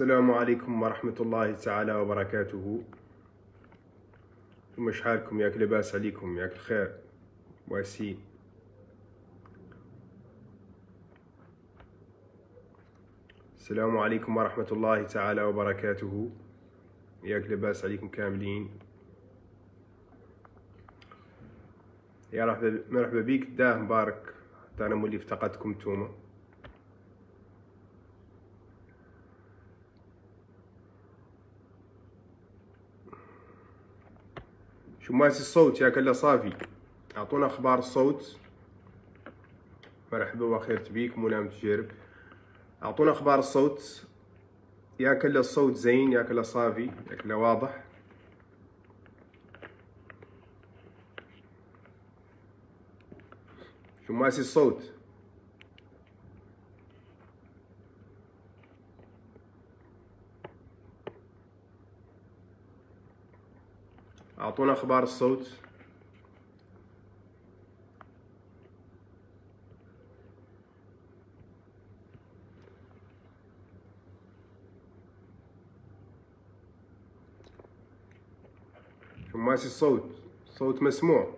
السلام عليكم ورحمة الله تعالى وبركاته. ومش حالكم؟ ياك لباس عليكم؟ ياك الخير واسين؟ السلام عليكم ورحمة الله تعالى وبركاته. ياك لباس عليكم كاملين؟ يا مرحبا بيك داه مبارك. انا مولي افتقدتكم نتوما. شو ماسي الصوت ياك الا صافي؟ اعطونا اخبار الصوت. مرحبا وخيرت بيك منى متجرب. اعطونا اخبار الصوت، ياك الا الصوت زين، ياك الا صافي، ياك الا واضح. شو ماسي الصوت؟ اعطونا اخبار الصوت. شو ماسي الصوت؟ صوت مسموع.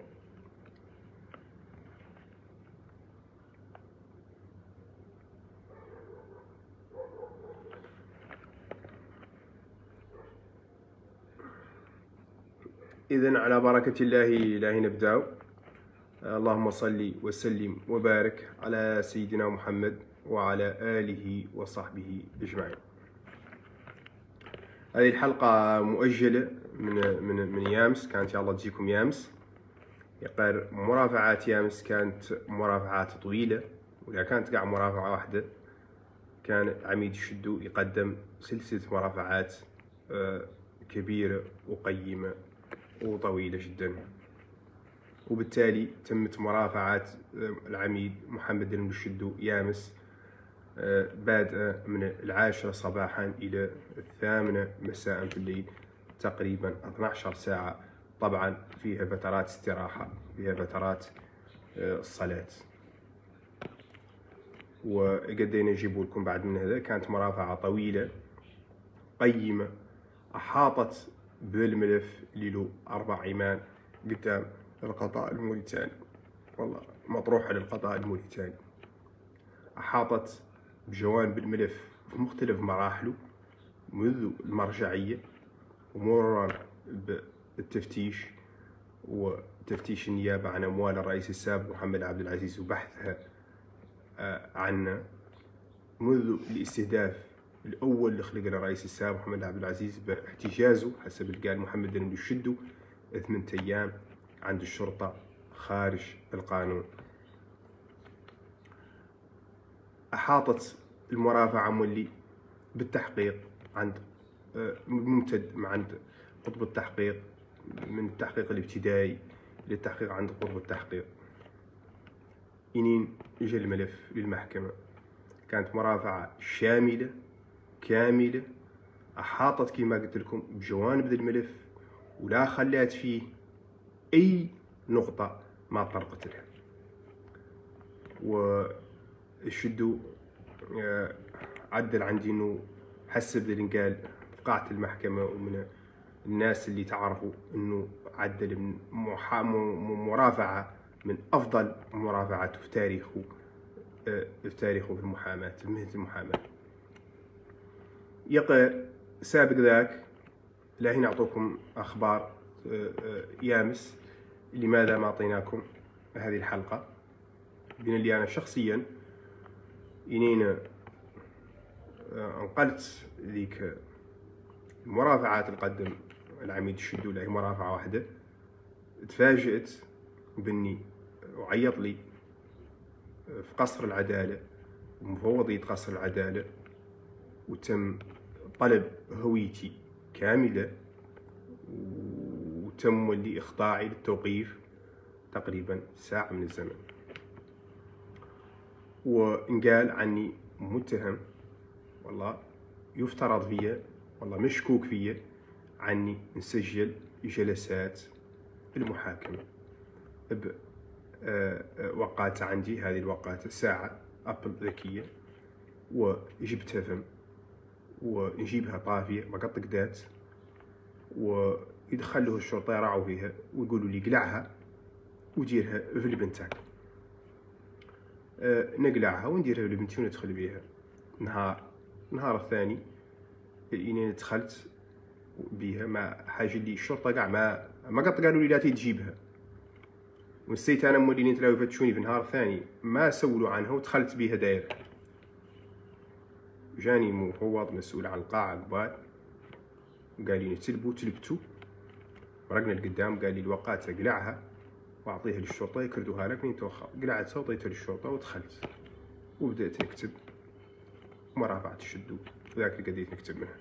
إذن على بركة الله نبدأ. اللهم صل وسلم وبارك على سيدنا محمد وعلى آله وصحبه أجمعين. هذه الحلقة مؤجلة من يامس، كانت يلا تجيكم يامس. يقال مرافعات يامس كانت مرافعات طويلة، ولا كانت قاع مرافعة واحدة. كان عميد الشدو يقدم سلسلة مرافعات كبيرة وقيمة وطويلة جدا، وبالتالي تمت مرافعات العميد محمد بن الشدو يامس بادئة من 10 صباحا إلى 8 مساء في الليل، تقريبا 12 ساعة. طبعا فيها فترات استراحة، فيها فترات الصلاة، وقدينا نجيبوا لكم بعد من هذا. كانت مرافعة طويلة قيمة، أحاطت بالملف اللي له 4 عمان قدام القضاء الموريتاني، والله مطروحة للقضاء الموريتاني. أحاطت بجوانب الملف في مختلف مراحله، منذ المرجعية ومرورا بالتفتيش وتفتيش النيابة عن أموال الرئيس السابق محمد عبد العزيز وبحثها عنا، منذ الاستهداف الأول اللي خلق الرئيس السابق محمد عبد العزيز باحتجازه حسب اللي قال محمد بن الشدو 8 أيام عند الشرطة خارج القانون. أحاطت المرافعة مولي بالتحقيق عند ممتد عند قطب التحقيق، من التحقيق الابتدائي للتحقيق عند قطب التحقيق، إنين جا الملف للمحكمة. كانت مرافعة شاملة كاملة، أحاطت كما قلت لكم بجوانب الملف، ولا خلات فيه أي نقطة ما طرقت لها. والشدو عدل عندي إنه حسب اللي قال في قاعة المحكمة، ومن الناس اللي تعرفوا إنه عدل من مرافعة من أفضل مرافعات في تاريخه في المحاماة، في مهنة المحاماة. يقى سابق ذاك لا هنا أعطوكم أخبار يامس. لماذا ما أعطيناكم هذه الحلقة؟ بين اللي أنا شخصيا إنينا انقلت ذيك المرافعات اللي قدم العميد الشدو، لا هي مرافعة واحدة. تفاجأت بني وعيط لي في قصر العدالة ومفوضية قصر العدالة، وتم طلب هويتي كاملة، وتم ولي إخضاعي للتوقيف تقريبا ساعة من الزمن، وانقال عني متهم، والله يفترض فيا، والله مشكوك فيا، عني نسجل جلسات المحاكمة بوقات عندي. هذه الوقات ساعة أبل ذكية، وجبتها فم ونجيبها طافية ما قد قدات، ويدخل له الشرطة يراعوا فيها ويقولوا لي قلعها وديرها في البنتاك. نقلعها ونديرها في البنتي وندخل بيها. النهار الثاني إني دخلت بيها ما حاجة لي الشرطة كاع ما قد قالوا لي لا تجيبها، ونسيت انا مولين تلاو يفتشوني في النهار الثاني ما سولوا عنها ودخلت بيها داير. جاني مفوض مسؤول عن القاعة قبال قال لي تلبتو ورقنا لقدام، قال لي الوقات قلعها واعطيها للشرطة يكردوها لك من توخى. قلعتها وعطيتها للشرطة ودخلت وبدأت نكتب ومرافعة الشدو وذاك اللي قديت نكتب منها.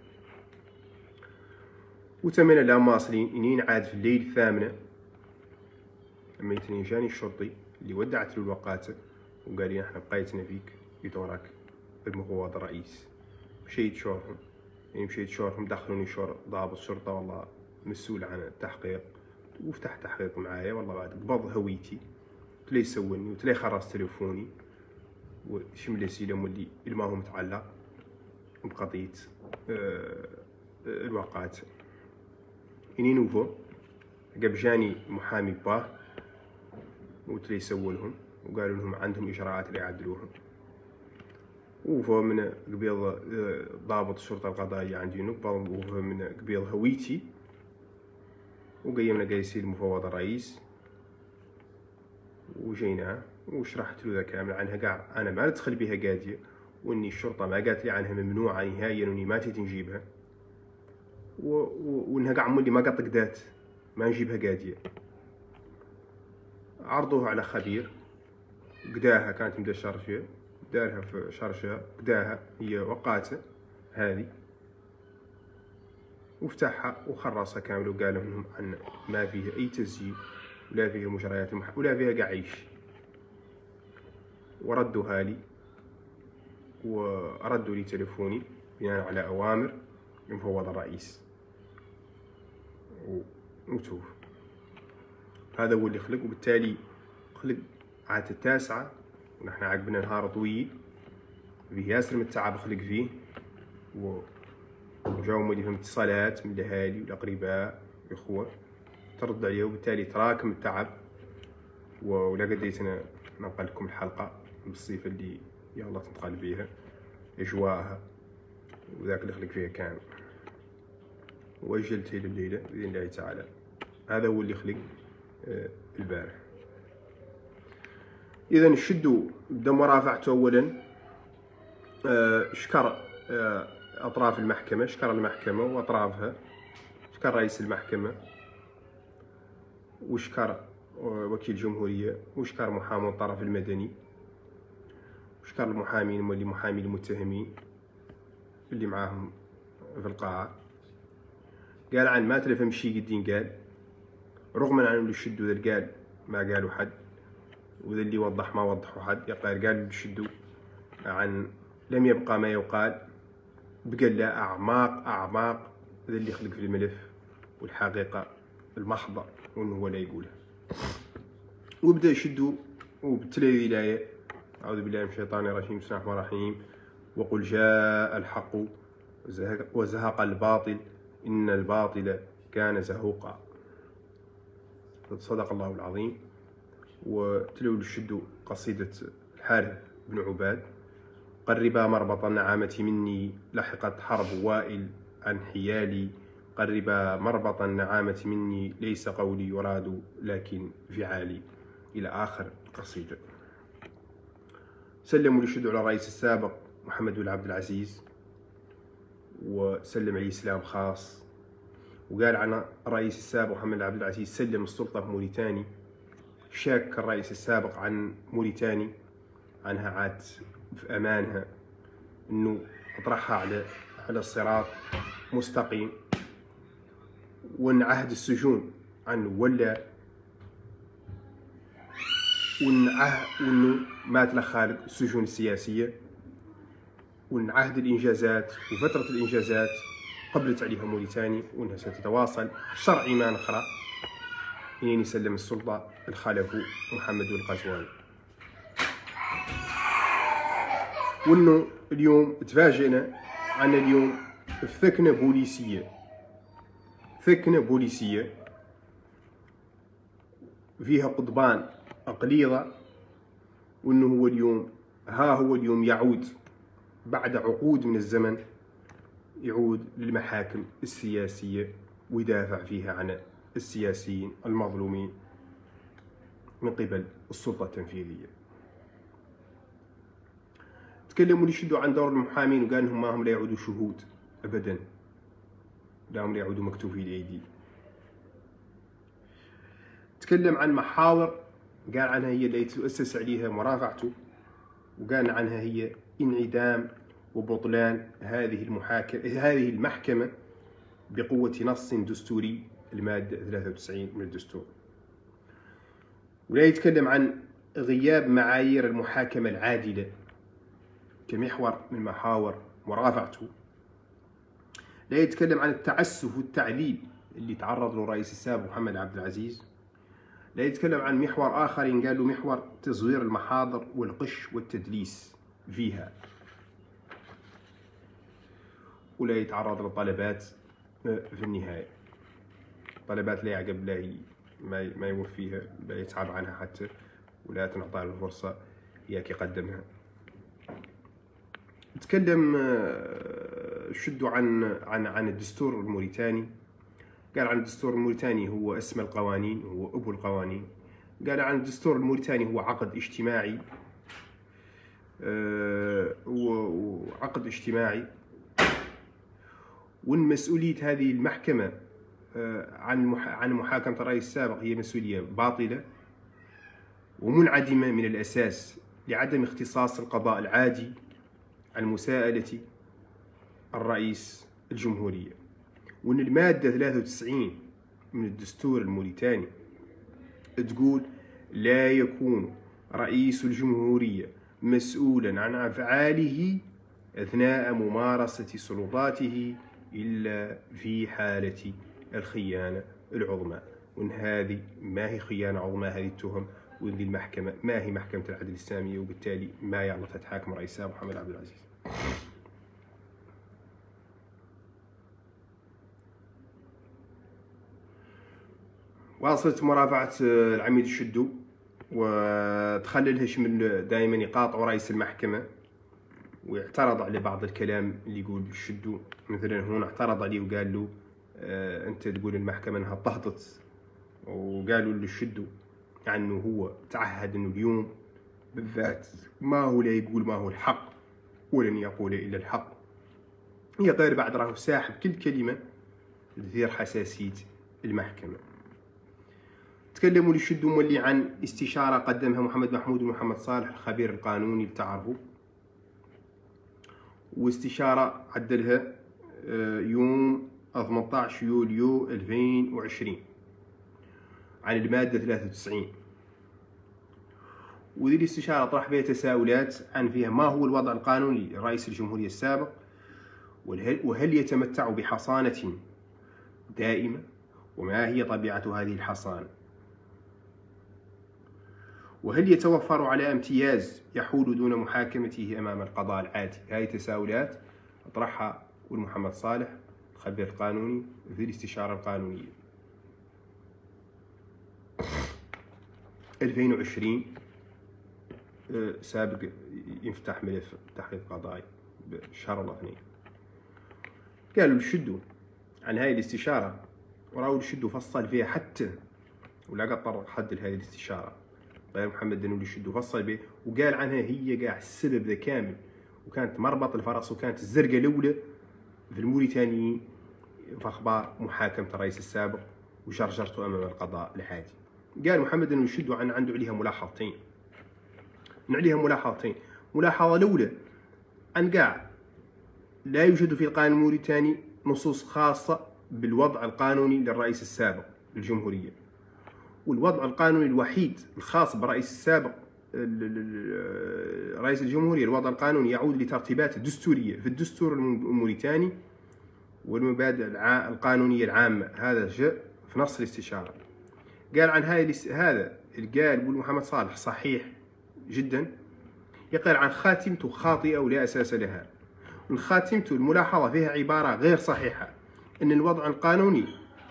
وتمنا لا ماصلين انين عاد في الليل الثامنة لما جاني الشرطي اللي ودعت له الوقاته وقال لي احنا بقيتنا فيك بدورك المفوض الرئيس. مشيت شورهم دخلوني ضابط شرطة والله مسؤول عن التحقيق، وفتح تحقيق معايا والله بعد قبض هويتي وتلي سولني وتلي خرج تليفوني وشمل سيلم اللي ما هو متعلق بقضية الوقات. إني نوفو قبل جاني محامي باه وتلي سولهم وقالوا لهم عندهم إجراءات اللي يعدلوهم. وفو من قبيل ضابط الشرطة القضائية عندي وفو من قبيل هويتي وقيمنا قيسي المفوض الرئيس وجينا وشرحت له ذا كامل عنها قاع أنا ما ندخل بها قادية، وإني الشرطة ما قالت لي عنها ممنوعة نهائيا وإني ما تجي نجيبها، وإنها قاع مولي ما قد قدات ما نجيبها قادية. عرضوها على خبير قداها كانت مدى شرشة دارها في شرشة قداها هي وقاته هذه وفتحها وخرصها كامل وقال لهم عن ما فيها أي تسجيل ولا فيها مجريات ولا فيها قعيش. وردوها لي وردوا لي تليفوني بناء على أوامر المفوض الرئيس وتوف. هذا هو اللي خلق، وبالتالي خلق عاد التاسعة ونحن عقبنا نهار طويل فيه ياسر من التعب خلق فيه، وجاو مولي فيهم اتصالات من الاهالي والاقرباء والاخوه ترد عليه، وبالتالي تراكم التعب. ولا قديت انا ننقل لكم الحلقه بالصيفه اللي يلا تنتقل بيها اجواءها وذاك اللي خلق فيها كان، واجلتها لليله باذن الله تعالى. هذا هو اللي خلق البارح. اذا الشدو بدا مرافعته اولا شكر اطراف المحكمه، شكر المحكمه واطرافها، شكر رئيس المحكمه وشكر وكيل الجمهوريه وشكر محامي الطرف المدني وشكر المحامين اللي محامي المتهمين اللي معاهم في القاعه. قال عن ما تلفهم شي قدين قال، رغم عن اللي الشدو ذا قال ما قالوا حد، وذا اللي وضح ما وضحوا حد. قالوا الشدو عن لم يبقى ما يقال، بقى لا أعماق ذا اللي خلق في الملف والحقيقة المحضة وأنه هو لا يقولها. وبدأ يشدوا وبالتالي الآية أعوذ بالله من الشيطان الرجيم بسم الله الرحمن الرحيم وقل جاء الحق وزهق الباطل إن الباطل كان زهوقا. صدق الله العظيم. وتلو الشدوا قصيدة الحارث بن عباد قربا مربط النعامة مني لحقت حرب وائل عن حيالي، قربا مربط النعامة مني ليس قولي يراد لكن فعالي، إلى آخر القصيدة. سلموا للشدو على الرئيس السابق محمد بن عبد العزيز وسلم عليه سلام خاص، وقال عن الرئيس السابق محمد بن عبد العزيز سلم السلطة في موريتاني. شاك الرئيس السابق عن موريتاني عنها عاد في أمانها أنه أطرحها على الصراط مستقيم، وأن عهد السجون عنه ولا، وأنه ما تلخالق السجون السياسية، وأن عهد الإنجازات وفترة الإنجازات قبلت عليها موريتاني، وأنها ستتواصل شرعي ما نخرى إنين يسلم السلطة الخلف محمد القزواني. وأنه اليوم تفاجئنا عن اليوم ثكنة بوليسية، ثكنة بوليسية فيها قضبان أقليظة، وأنه هو اليوم هو اليوم يعود بعد عقود من الزمن، يعود للمحاكم السياسية ويدافع فيها عن السياسيين المظلومين من قبل السلطة التنفيذية. تكلموا يشدوا عن دور المحامين وقال انهم ما هم لا يعودوا شهود ابدا، لا هم لا يعودوا مكتوفي الايدي. تكلم عن محاور قال عنها هي اللي تؤسس عليها مرافعته، وقال عنها هي انعدام وبطلان هذه المحكمة بقوة نص دستوري المادة 93 من الدستور. ولا يتكلم عن غياب معايير المحاكمة العادلة كمحور من محاور مرافعته. لا يتكلم عن التعسف والتعذيب اللي تعرض له الرئيس السابق محمد عبد العزيز. لا يتكلم عن محور آخر قال له محور تزوير المحاضر والغش والتدليس فيها. ولا يتعرض لطلبات في النهاية، طلبات لا يعقب لا ما يوفيها، لا يتعب عنها حتى، ولا تنعطى له الفرصة ياك يقدمها. تكلم شدوا عن الدستور الموريتاني. قال عن الدستور الموريتاني هو اسم القوانين، هو أبو القوانين. قال عن الدستور الموريتاني هو عقد اجتماعي، وعقد اجتماعي، وان مسؤولية هذه المحكمة عن محاكمة الرئيس السابق هي مسؤولية باطلة ومنعدمة من الأساس لعدم اختصاص القضاء العادي عن مساءلة الرئيس الجمهورية. وأن المادة 93 من الدستور الموريتاني تقول لا يكون رئيس الجمهورية مسؤولا عن أفعاله أثناء ممارسة سلطاته إلا في حالة الخيانة العظمى. وأن هذه ما هي خيانة عظمى هذه التهم، وأن المحكمة ما هي محكمة العدل الإسلامية، وبالتالي ما يعرف تحاكم الرئيس محمد عبد العزيز. واصلت مرافعة العميد الشدو، وتخلل هشام دائما يقاطعوا رئيس المحكمة ويعترض على بعض الكلام اللي يقول الشدو. مثلا هنا اعترض عليه وقال له انت تقول المحكمة انها اضطهدت، وقالوا للشدو عنه هو تعهد انه اليوم بالذات ما هو لا يقول ما هو الحق ولن يقول الا الحق. هي غير بعد راهو ساحب كل كلمة تثير حساسية المحكمة. تكلموا للشدو مولي عن استشارة قدمها محمد محمود ومحمد صالح الخبير القانوني بتعرفوا، واستشارة عدلها يوم 18 يوليو 2020 عن المادة 93. وذي الاستشارة طرح بها تساؤلات عن فيها ما هو الوضع القانوني لرئيس الجمهورية السابق، وهل يتمتع بحصانة دائمة، وما هي طبيعة هذه الحصانة، وهل يتوفر على امتياز يحول دون محاكمته أمام القضاء العادي. هذه تساؤلات طرحها محمد صالح الخبير القانوني في الاستشارة القانونية. 2020 سابق يفتح ملف تحقيق قضائي بشهر الاثنين. قالوا للشدو عن هاي الاستشارة، وراوا الشدو فصل فيها حتى ولا قطر حد لهذه الاستشارة غير محمد دنولي الشدو فصل به، وقال عنها هي قاع السبب ذا كامل، وكانت مربط الفرس وكانت الزرقاء الأولى في الموريتانيين في أخبار محاكمة الرئيس السابق وشرشرته أمام القضاء العادي. قال محمد دنولي الشدو عنده عليها ملاحظتين. ملاحظة الأولى أن قاع لا يوجد في القانون الموريتاني نصوص خاصة بالوضع القانوني للرئيس السابق للجمهورية، والوضع القانوني الوحيد الخاص بالرئيس السابق رئيس الجمهورية الوضع القانوني يعود لترتيبات دستورية في الدستور الموريتاني والمبادئ القانونية العامة. هذا جاء في نص الاستشارة. قال عن هذا قال محمد صالح صحيح جدا، يقال عن خاتمته خاطئة ولا أساس لها. من خاتمته الملاحظة فيها عبارة غير صحيحة، أن الوضع القانوني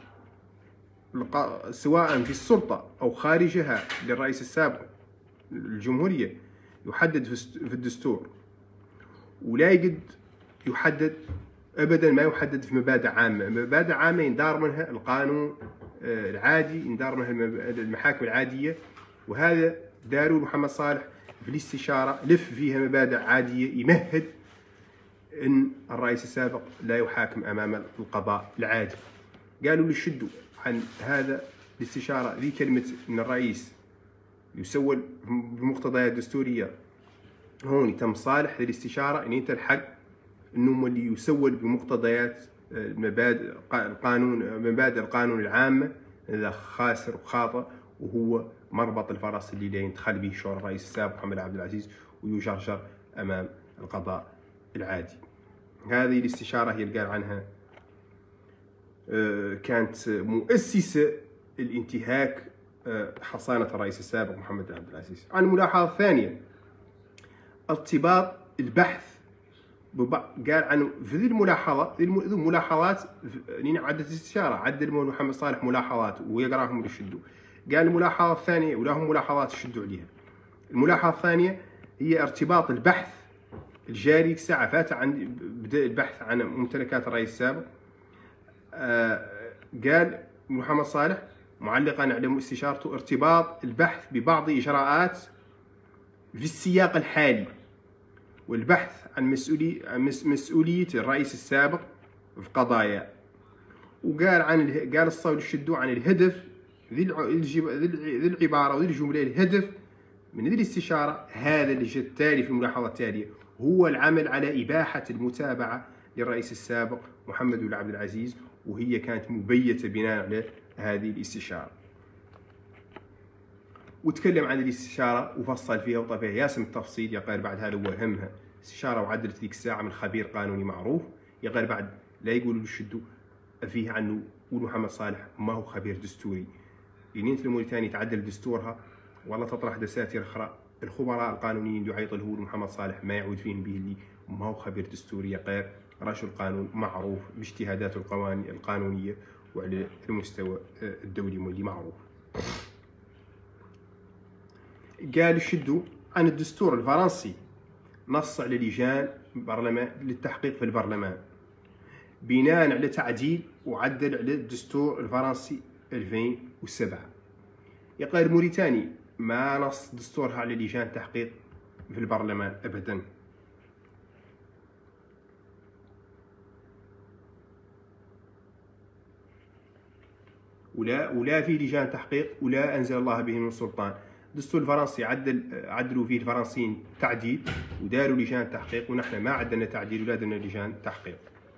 سواء في السلطة أو خارجها للرئيس السابق للجمهورية يحدد في الدستور، ولا يقد يحدد أبدا، ما يحدد في مبادئ عامة. مبادئ عامة يندار منها القانون العادي، يندار منها المحاكم العادية، وهذا داروا محمد صالح في الاستشارة لف فيها مبادئ عادية يمهد أن الرئيس السابق لا يحاكم أمام القضاء العادي. قالوا لي شدوا عن هذا الاستشارة ذي كلمة أن الرئيس يسول بمقتضيات دستورية. هون تم صالح للاستشارة أن أنت الحق أنه اللي يسول بمقتضيات مبادئ القانون العامة، هذا خاسر وخاطئ، وهو مربط الفرس اللي لا ينتخل به شورى الرئيس السابق محمد عبد العزيز ويجرجر أمام القضاء العادي. هذه الاستشارة هي اللي قال عنها كانت مؤسسة الانتهاك حصانة الرئيس السابق محمد عبد العزيز. عن الملاحظة الثانية ارتباط البحث قال عنه في ذي الملاحظة، ذي الملاحظات عدت الاستشارة عدل محمد صالح ملاحظات ويقراهم يشدوا. قال الملاحظة الثانية ولهم ملاحظات شدوا عليها. الملاحظة الثانية هي ارتباط البحث الجاري ساعة فات عن بدء البحث عن ممتلكات الرئيس السابق. قال محمد صالح معلقا على استشارته ارتباط البحث ببعض إجراءات في السياق الحالي والبحث عن مسؤولية الرئيس السابق في قضايا. وقال قال الصول الشدو عن الهدف ذي العبارة وذي الجملة، الهدف من ذي الاستشارة هذا اللي جاء التالي في الملاحظة التالية هو العمل على إباحة المتابعة للرئيس السابق محمد بن عبد العزيز، وهي كانت مبيتة بناء على هذه الاستشارة. وتكلم عن الاستشارة وفصل فيها وطى فيها ياسم التفصيل. يقال بعد هذا وهمها استشارة وعدلت ذيك الساعة من خبير قانوني معروف. يقال بعد لا يقولوا يشدوا فيه عنه محمد صالح ما هو خبير دستوري. يعني انت الموريتاني تعدل دستورها والله تطرح دساتير اخرى، الخبراء القانونيين يعيط له محمد صالح ما يعود فيهم به اللي ما هو خبير دستوري، يقال رجل قانون معروف باجتهاداته القانونية وعلى المستوى الدولي واللي معروف. قال يشدوا عن الدستور الفرنسي نص على لجان برلمان للتحقيق في البرلمان بناء على تعديل وعدل على الدستور الفرنسي 2007. يقال موريتاني ما نص دستورها على لجان تحقيق في البرلمان أبدا. ولا في لجان تحقيق ولا أنزل الله به من سلطان. الدستور الفرنسي عدلوا فيه الفرنسيين تعديل وداروا لجان تحقيق، ونحن ما عدلنا تعديل ولا درنا لجان تحقيق.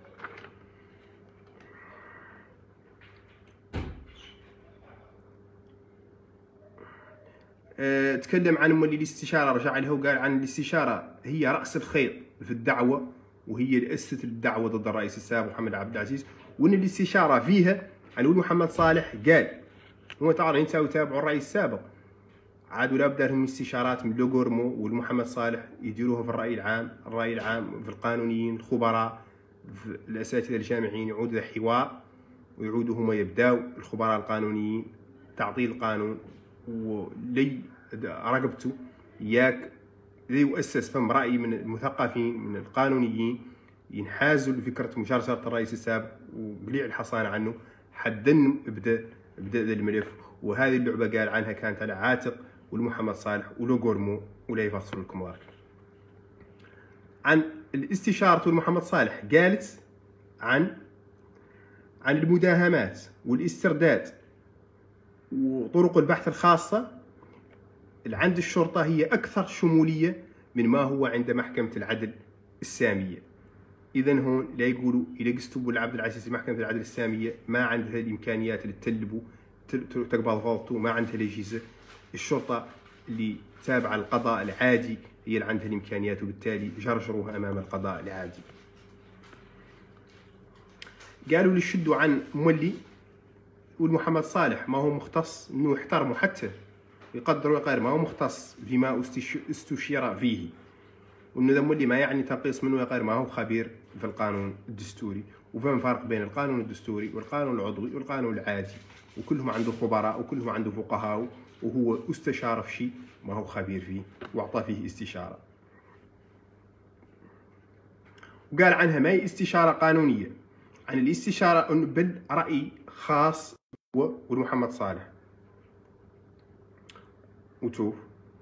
تكلم عن مولي الاستشارة، رجع له وقال عن الاستشارة هي رأس الخيط في الدعوة، وهي اللي أسست الدعوة ضد الرئيس السابق محمد عبد العزيز، وأن الاستشارة فيها على محمد صالح قال هو تعرف انت يتابعوا الرئيس السابق عاد ولا بدا لهم استشارات من لوغورمو والمحمد صالح يديروها في الرأي العام في القانونيين الخبراء في الأساتذة الجامعيين، يعود حوار ويعودوا هما يبداو الخبراء القانونيين تعطيل القانون ولي رقبته ياك ذي يؤسس فم رأي من المثقفين من القانونيين ينحازوا لفكرة مجارسة الرئيس السابق وبليع الحصانة عنه حدن بدا ذا الملف. وهذه اللعبة قال عنها كانت على عاتق والمحمد صالح ولوغورمو ولا يفصلوا لكم ذلك. عن الاستشارة محمد صالح قالت عن المداهمات والاسترداد وطرق البحث الخاصة اللي عند الشرطة هي أكثر شمولية من ما هو عند محكمة العدل السامية. إذن هون لا يقولوا إذا قستوا عبد العزيز محكمة العدل السامية ما عندها الإمكانيات اللي تلبوا تقبض غلطه، ما عندها الأجهزة. الشرطة اللي تابعة القضاء العادي هي اللي عندها الإمكانيات، وبالتالي جرجروها أمام القضاء العادي. قالوا لي شدوا عن مولي والمحمد صالح ما هو مختص انه يحترموا حتى يقدروا يقال ما هو مختص فيما استشير فيه. وانه ذا اللي ما يعني تنقيص منه غير ما هو خبير في القانون الدستوري، وفهم فرق بين القانون الدستوري والقانون العضوي والقانون العادي، وكلهم عنده خبراء وكلهم عنده فقهاء، وهو استشار في شيء ما هو خبير فيه واعطى فيه استشاره. وقال عنها ما هي استشاره قانونيه، عن الاستشاره بل راي خاص هو والمحمد صالح. وتشوف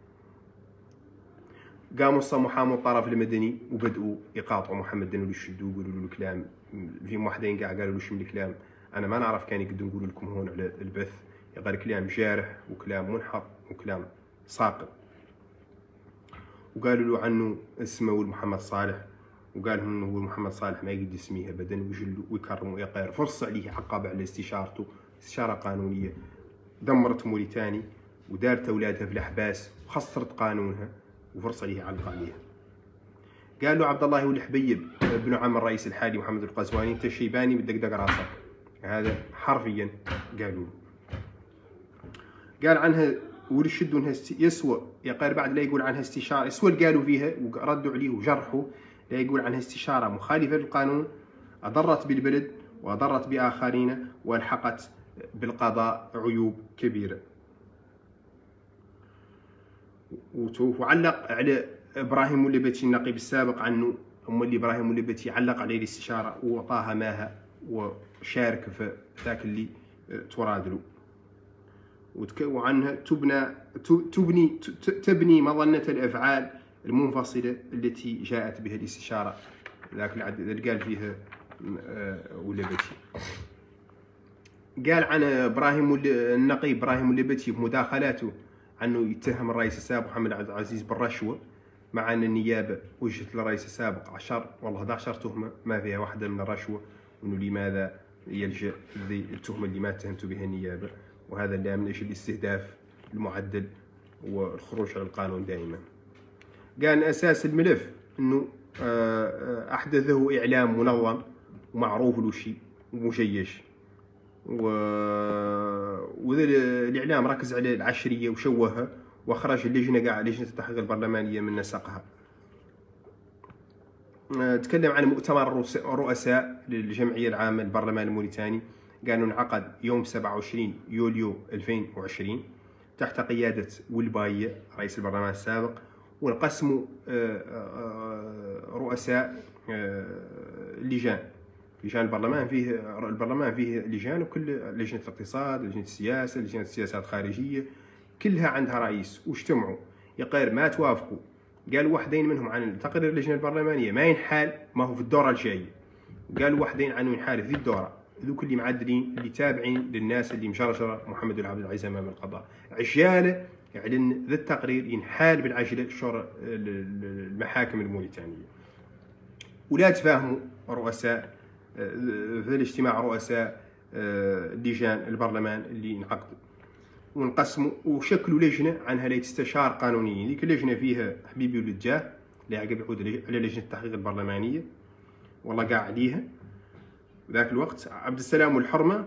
قاموا محاموا الطرف المدني وبدأوا يقاطعوا محمد دنو يشدوا ويقولوا له كلام، في وحدين كاع قالوا له شو من الكلام انا ما نعرف كان يقدروا نقول لكم هون على البث، قال كلام جارح وكلام منحط وكلام ساقط. وقالوا له عنه اسمه محمد صالح، وقال لهم انه هو محمد صالح ما يقدر يسميه ابدا، ويجلوا ويكرموا ويقير فرصه عليه عقب على استشارته، استشاره قانونيه دمرت موريتاني ودارت اولادها في الاحباس وخسرت قانونها، وفرصه عليه علق عليها. قال له عبد الله ولي حبيب ابن عم الرئيس الحالي محمد القزواني انت شيباني بدك دق راسك، هذا حرفيا قالوا له. قال عنها ورشدوا انها يسوى يقال بعد لا يقول عنها استشاره، يسوى اللي قالوا فيها وردوا عليه وجرحوا، لا يقول عنها استشاره مخالفه للقانون اضرت بالبلد واضرت باخرين والحقت بالقضاء عيوب كبيره. وعلق على ابراهيم ملبتي النقيب السابق عنه، اللي ابراهيم ملبتي علق عليه الاستشاره وعطاها ماها وشارك في ذاك اللي تراد له. وعنها تبني مظنه الافعال المنفصله التي جاءت بها الاستشاره، ذاك اللي قال فيها ولبتي. قال عن ابراهيم النقيب ابراهيم ملبتي بمداخلاته انه يتهم الرئيس السابق محمد عبد العزيز بالرشوه، مع ان النيابه وجهت للرئيس السابق 11 تهمه ما فيها واحده من الرشوه، وانه لماذا يلجا التهمه اللي ما اتهمت بها النيابه، وهذا اللي من اجل الاستهداف المعدل والخروج على القانون دائما. قال اساس الملف انه احدثه اعلام منظم ومعروف له شيء ومجيش، وذا الاعلام ركز على العشريه وشوهها واخرج اللجنه لجنه التحقيق البرلمانيه من نسقها. تكلم عن مؤتمر الرؤساء للجمعيه العامه للبرلمان الموريتاني، قالوا انعقد يوم 27 يوليو 2020 تحت قياده ولباية رئيس البرلمان السابق، وانقسموا رؤساء لجان البرلمان. فيه لجان، وكل لجنه الاقتصاد، لجنه السياسه، لجنه السياسات الخارجيه كلها عندها رئيس، واجتمعوا يقير ما توافقوا. قالوا واحدين منهم عن تقرير اللجنه البرلمانيه ما ينحال ما هو في الدوره الجايه، قالوا واحدين عنه ينحال في الدوره، ذوك اللي معدلين اللي تابعين للناس اللي مشرشره محمد عبد العزيز امام القضاء. عجاله يعلن ذا التقرير ينحال بالعجله شر المحاكم الموريتانيه. ولا تفاهموا رؤساء في الاجتماع رؤساء لجان البرلمان اللي انعقد، وانقسموا وشكلوا لجنه عنها لا تستشار قانونيا. ذيك اللجنه فيها حبيبي ولد جاه اللي عقب يعود على لجنه التحقيق البرلمانيه، والله قاع عليها ذاك الوقت عبد السلام والحرمه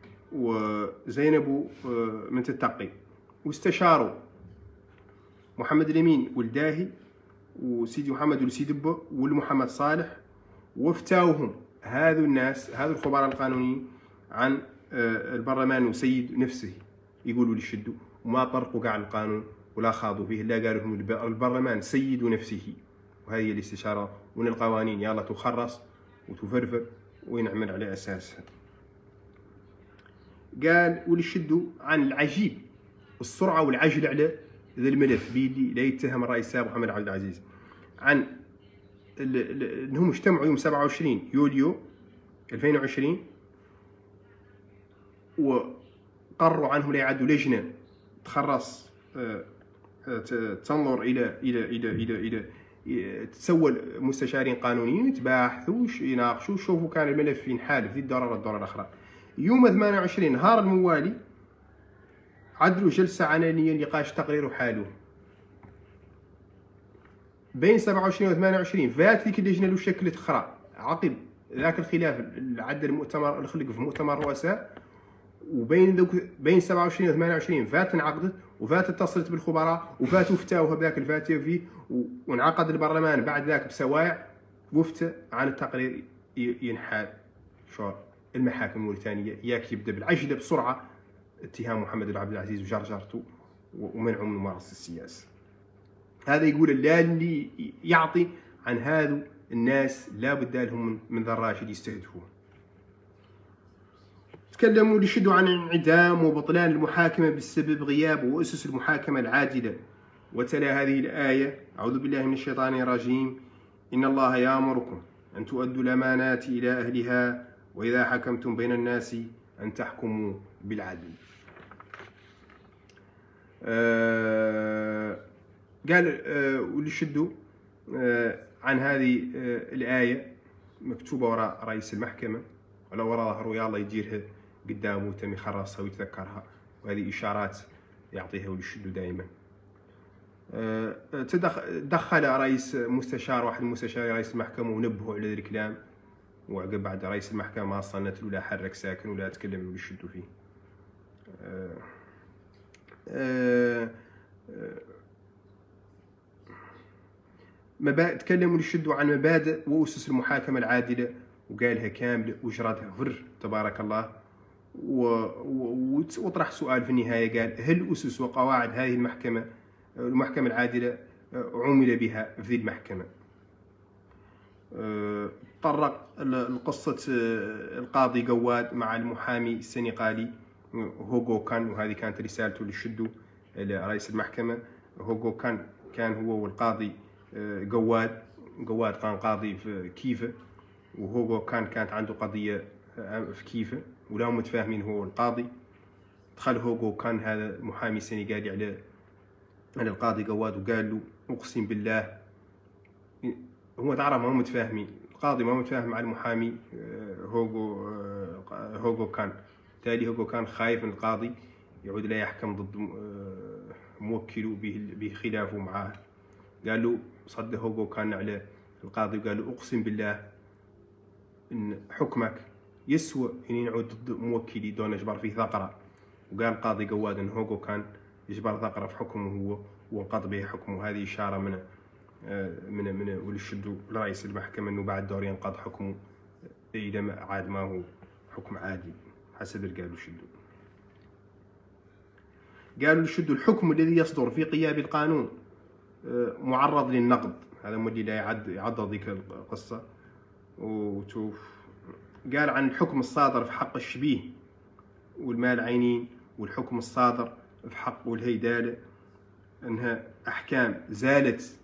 وزينب من تتقي، واستشاروا محمد الامين والداهي وسيدي محمد والسيدبه والمحمد صالح، وافتاوهم هذو الناس هذو الخبراء القانونيين عن البرلمان وسيد نفسه، يقولوا لي شدوا وما طرقوا قاع القانون ولا خاضوا فيه، لا قالوا لهم البرلمان سيد نفسه، وهذه الاستشاره، وان القوانين يلا تخرص وتفرفر وينعمل على اساسها. قال ولشدوا عن العجيب السرعه والعجله على ذا الملف بيدي لا يتهم الرئيس السابق محمد عبد العزيز، عن انهم اجتمعوا يوم 27 يوليو 2020 وقرروا عنهم لا يعدوا لجنه تخرص تنظر الى الى الى الى الى تسول مستشارين قانونيين يتباحثوا يناقشوا يشوفوا كان الملف ينحال في الدوره ولا الدوره الاخرى. يوم 28 نهار الموالي عدلوا جلسه علنيه لنقاش تقرير حاله. بين 27 و 28 فات ذيك اللجنه اللي شكلت اخرى عقب ذاك الخلاف اللي عدل المؤتمر الخلق في مؤتمر الرؤساء، بين 27 و 28 فات انعقدت وفات اتصلت بالخبراء وفاتوا فتاوها بذاك الفاتيه فيه، وانعقد البرلمان بعد ذاك بسوايع وفتى عن التقرير ينحال شو المحاكم الموريتانيه ياك يبدا بالعجله بسرعه اتهام محمد بن عبد العزيز وجرجرته ومنعه من ممارسه السياسه. هذا يقول لا اللي يعطي عن هذو الناس لا بد لهم من ذا الراشد يستهدفوه. تكلموا لشدوا عن انعدام وبطلان المحاكمة بسبب غياب وأسس المحاكمة العادلة، وتلا هذه الآية: أعوذ بالله من الشيطان الرجيم، إن الله يأمركم أن تؤدوا الأمانات إلى أهلها وإذا حكمتم بين الناس أن تحكموا بالعدل. قال ولشدوا عن هذه الآية مكتوبة وراء رئيس المحكمة، ولا وراء ظهره يلا يديرها قدامه تم يخرصها ويتذكرها، وهذه إشارات يعطيها ولشدوا دائما. دخل رئيس مستشار واحد المستشار رئيس المحكمة ونبهوا على الكلام، وعقب بعد رئيس المحكمة ما صنت ولا حرك ساكن ولا تكلم ولشدوا فيه. تكلموا لشدوا عن مبادئ وأسس المحاكمة العادلة وقالها كاملة وجرتها فر تبارك الله، وطرح سؤال في النهاية قال: هل أسس وقواعد هذه المحكمة العادلة عمل بها في المحكمة؟ طرق لقصة القاضي قواد مع المحامي السنغالي هوغو كان، وهذه كانت رسالته لشدوا لرئيس المحكمة. هوغو كان هو والقاضي قواد كان قاضي في كيفا، وهوغو كانت عنده قضية في كيفا ولا هم متفاهمين هو والقاضي. دخل هوغو كان هذا المحامي السنغالي على القاضي قواد وقال له: أقسم بالله، هو تعرف ما هم متفاهمين، القاضي ما متفاهم مع المحامي هوغو كان، بالتالي هوغو كان خايف من القاضي يعود لا يحكم ضد موكله بخلافه معاه. قال له صد هوغو كان على القاضي وقال له: أقسم بالله إن حكمك يسوى إني نعود ضد موكلي دون أجبر فيه ثغرة. وقال القاضي قواد إن هوغو كان يجبر ثغرة في حكمه هو وانقض به حكمه. هذه إشارة من ولشدوا لرئيس المحكمة إنه بعد دور ينقض حكمه إذا عاد ما هو حكم عادي حسب اللي قالوا شدوا. قالوا لشدوا: الحكم الذي يصدر في غياب القانون معرض للنقد. هذا مولي لا يعضد ذيك القصة. قال عن الحكم الصادر في حق الشبيه والمال عينين، والحكم الصادر في حق الهيدالة، أنها أحكام زالت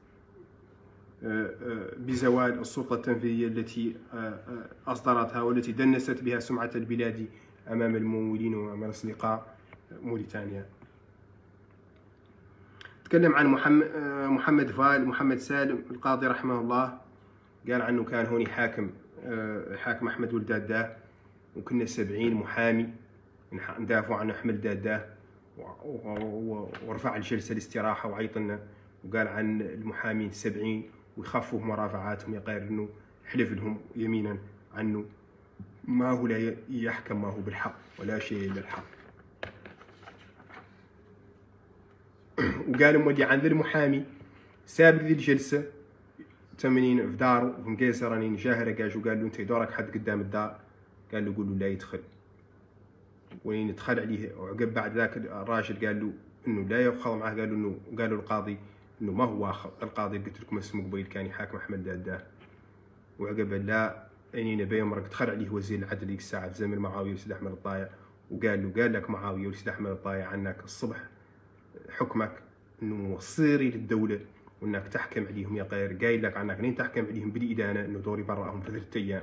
بزوال السلطة التنفيذية التي أصدرتها والتي دنست بها سمعة البلاد أمام الممولين وأمام أصدقاء موريتانيا. تكلم عن محمد سالم القاضي رحمه الله. قال عنه كان هوني حاكم أحمد ولد داداه، وكنا 70 محامي ندافعوا عن أحمد داداه، ورفع الجلسة الاستراحة وعيطنا وقال عن المحامين 70 ويخفوا مرافعاتهم، يقال انه حلف لهم يمينا عنه ما هو لا يحكم ما هو بالحق ولا شيء الا الحق. وقال مودي عن ذا المحامي سابق ذي الجلسه 80 في داره في مقيسر راني جاهره قاج، وقال له: انت دورك حد قدام الدار. قال له: قول له لا يدخل. وين دخل عليه وعقب بعد ذاك الراجل قال له انه لا يؤخذ معه. قالوا القاضي انه ما هو واخذ. القاضي قلت لكم اسمه قبيل كان يحاكم احمد داداه. وعقب لا اني نبي امرك دخل عليه وزير العدل ديك الساعه في زمن معاويه ولسيد احمد الطايع، وقال له: قال لك معاويه ولسيد احمد الطايع عنك الصبح حكمك انه وصيري للدوله وانك تحكم عليهم يا غير، قايل لك عنك لين تحكم عليهم بالادانه انه دوري براهم في 3 ايام.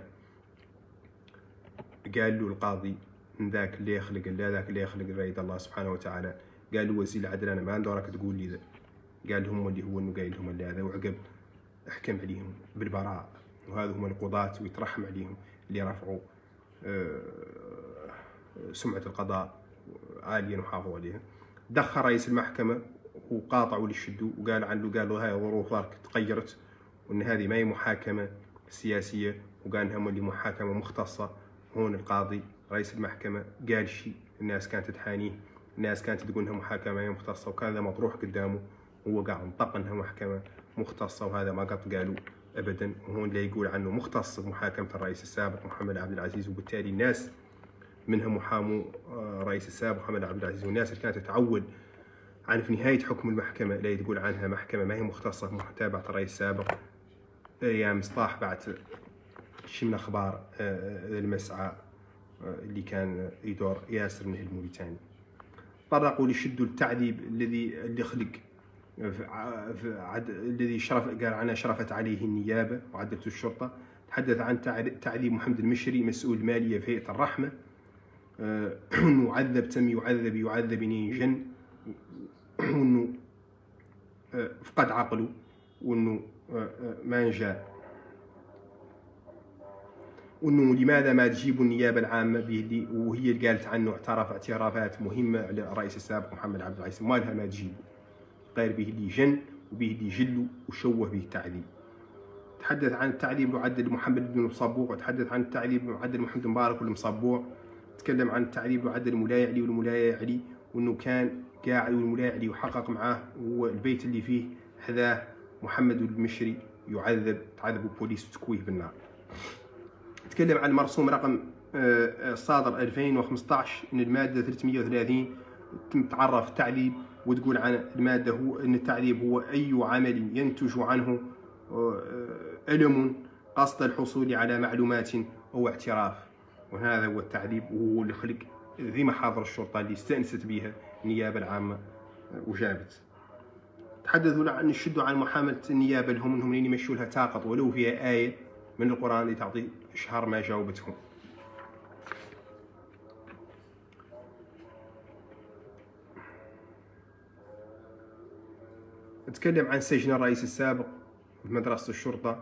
قال له القاضي: من ذاك اللي يخلق لا ذاك اللي يخلق رايد الله سبحانه وتعالى. قال له وزير العدل: انا ما دورك تقول لي ذا. قال لهم اللي هو انه قايل لهم اللي هذا، وعقب احكم عليهم بالبراء، وهذا هم القضاة ويترحم عليهم اللي رفعوا سمعة القضاء عاليا وحافظوا عليها. دخل رئيس المحكمة وقاطعوا للشدو وقال له هاي ظروفك تغيرت وان هذه ما هي محاكمة سياسية، وقال انها محاكمة مختصة. هون القاضي رئيس المحكمة قال شيء الناس كانت تحانيه، الناس كانت تقول انها محاكمه مختصه، وكان هذا مطروح قدامه وهو قاعد نطق انها محكمه مختصه، وهذا ما قد قالوا ابدا. وهون لا يقول عنه مختص بمحاكمه الرئيس السابق محمد عبد العزيز، وبالتالي الناس منهم محامو الرئيس السابق محمد عبد العزيز، والناس اللي كانت تتعود عن في نهايه حكم المحكمه لا تقول عنها محكمه ما هي مختصه بمتابعه الرئيس السابق. يا مصطاح بعد شي من اخبار المسعى اللي كان يدور ياسر من الموريتاني. طرقوا ليشدوا التعذيب الذي خلق الذي قال عنه شرفت عليه النيابه وعدله الشرطه. تحدث عن تعذيب محمد المشري مسؤول الماليه في هيئه الرحمه، انه تم يعذب جن، وانه فقد عقله، وانه ما نجا، وانه لماذا ما تجيبوا النيابه العامه به، وهي اللي قالت عنه اعترف اعترافات مهمه على الرئيس السابق محمد عبد العزيز، مالها ما تجيبوا؟ غير به اللي جن وبه اللي جلوا وشوه به التعذيب. تحدث عن التعذيب معدل محمد بن المصبوع، وتحدث عن التعذيب معدل محمد مبارك والمصبوع، تكلم عن التعذيب معدل المولاي علي والمولاي علي، وانه كان قاعد والمولاي علي وحقق معاه، هو البيت اللي فيه حذاه محمد المشري تعذب بوليس وتكويه بالنار. تكلم عن المرسوم رقم صادر 2015 ان الماده 330 تعرف التعذيب، وتقول عن الماده هو ان التعذيب هو اي عمل ينتج عنه ألم قصد الحصول على معلومات او اعتراف، وهذا هو التعذيب، وهو اللي خلق ذي محاضر الشرطه اللي استانست بها النيابه العامه وجابت. تحدثوا عن الشدوا عن محامله النيابه لهم انهم يمشوا لها تاقط ولو فيها ايه من القران اللي تعطي اشهار ما جاوبتهم. نتكلم عن سجن الرئيس السابق في مدرسة الشرطة.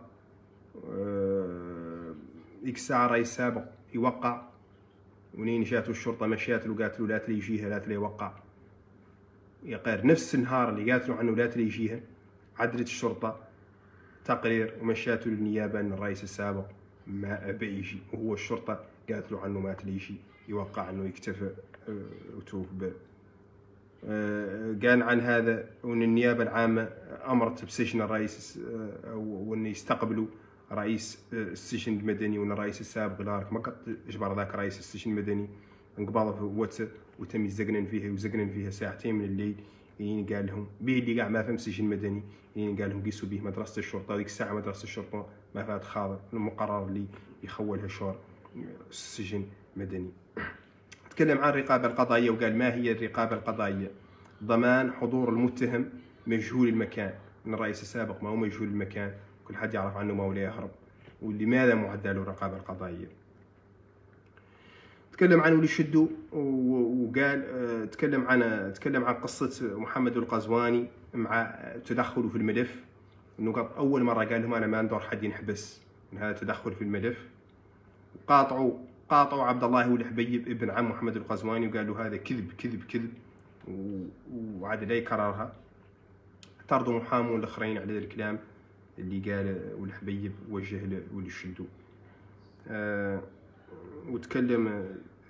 ديك الساعة الرئيس السابق يوقع، ونين جاتو الشرطة مشات له قالت له لا تلي يجيها لا تلي يوقع. يقير نفس النهار اللي قالت له عنه لا تلي يجيها عدلت الشرطة تقرير ومشاته للنيابة ان الرئيس السابق ما أبى يجي، وهو الشرطة قالت له عنه ما تلي يجي يوقع انه يكتفى وتوف به. قال عن هذا وان النيابه العامه امرت بسجن الرئيس وان يستقبلوا رئيس السجن المدني، وان الرئيس السابق لارك ما قد اجبر ذاك رئيس السجن المدني انقبض في واتساب وتم يزقنن فيها ساعتين من الليل. يعني قال لهم به اللي قاع ما فهم سجن مدني، يعني قال لهم قيسوا به مدرسه الشرطه، ذيك الساعه مدرسه الشرطه ما فات خاضر المقرر اللي يخولها شهر السجن مدني. تكلم عن الرقابة القضائية وقال ما هي الرقابة القضائية؟ ضمان حضور المتهم مجهول المكان، من الرئيس السابق ما هو مجهول المكان، كل حد يعرف عنه ما ولا يهرب، ولماذا معدل الرقابة القضائية؟ تكلم عن ولي شدو وقال تكلم عن قصة محمد القزواني مع تدخله في الملف، انه اول مرة قال لهم انا ما ندور حد ينحبس من هذا التدخل في الملف. قاطعوا عبد الله ولي حبيب ابن عم محمد القزواني وقال له هذا كذب كذب كذب، وعاد لا يكررها. اعترضوا محامون الاخرين على الكلام اللي قال ولي حبيب وجه لولي الشدو. وتكلم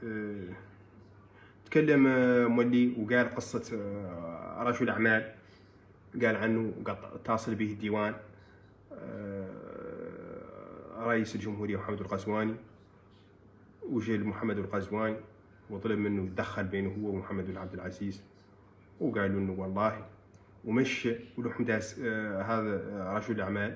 مولي وقال قصة رجل أعمال قال عنه اتصل به الديوان رئيس الجمهورية محمد القزواني، وجه لمحمد القزواني وطلب منه يتدخل بينه هو ومحمد بن عبد العزيز، وقالوا انه والله ومشى ولحم داس هذا رجل اعمال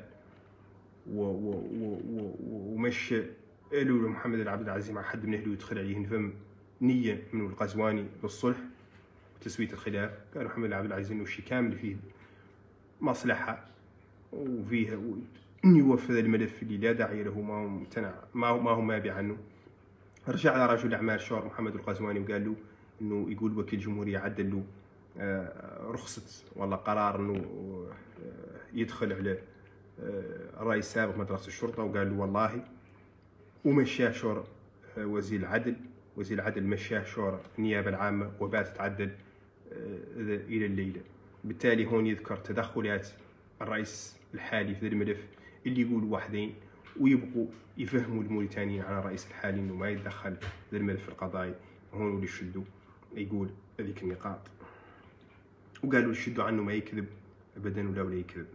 ومشى قالوا له محمد بن عبد العزيز مع حد من اهله يدخل عليه فم نيه من القزواني للصلح وتسويه الخلاف. قال محمد بن عبد العزيز انه شيء كامل فيه مصلحه وفيها انه يوفر الملف اللي لا داعي له ما هو مابي عنه. رجع على رجل اعمال شور محمد القزواني وقال له انه يقول وكيل الجمهوريه عدل له رخصه ولا قرار انه يدخل على الرئيس السابق مدرسه الشرطه، وقال له والله، ومشاه شور وزير العدل مشاه شور النيابه العامه وبات تعدل الى الليله. بالتالي هون يذكر تدخلات الرئيس الحالي في الملف اللي يقول وحدين ويبقوا يفهموا الموريتانيين على الرئيس الحالي انه ما يتدخل في الملف القضائي. هون ولي يشدوا يقول هذيك النقاط، وقالوا يشدوا عنه ما يكذب أبدا ولا يكذب.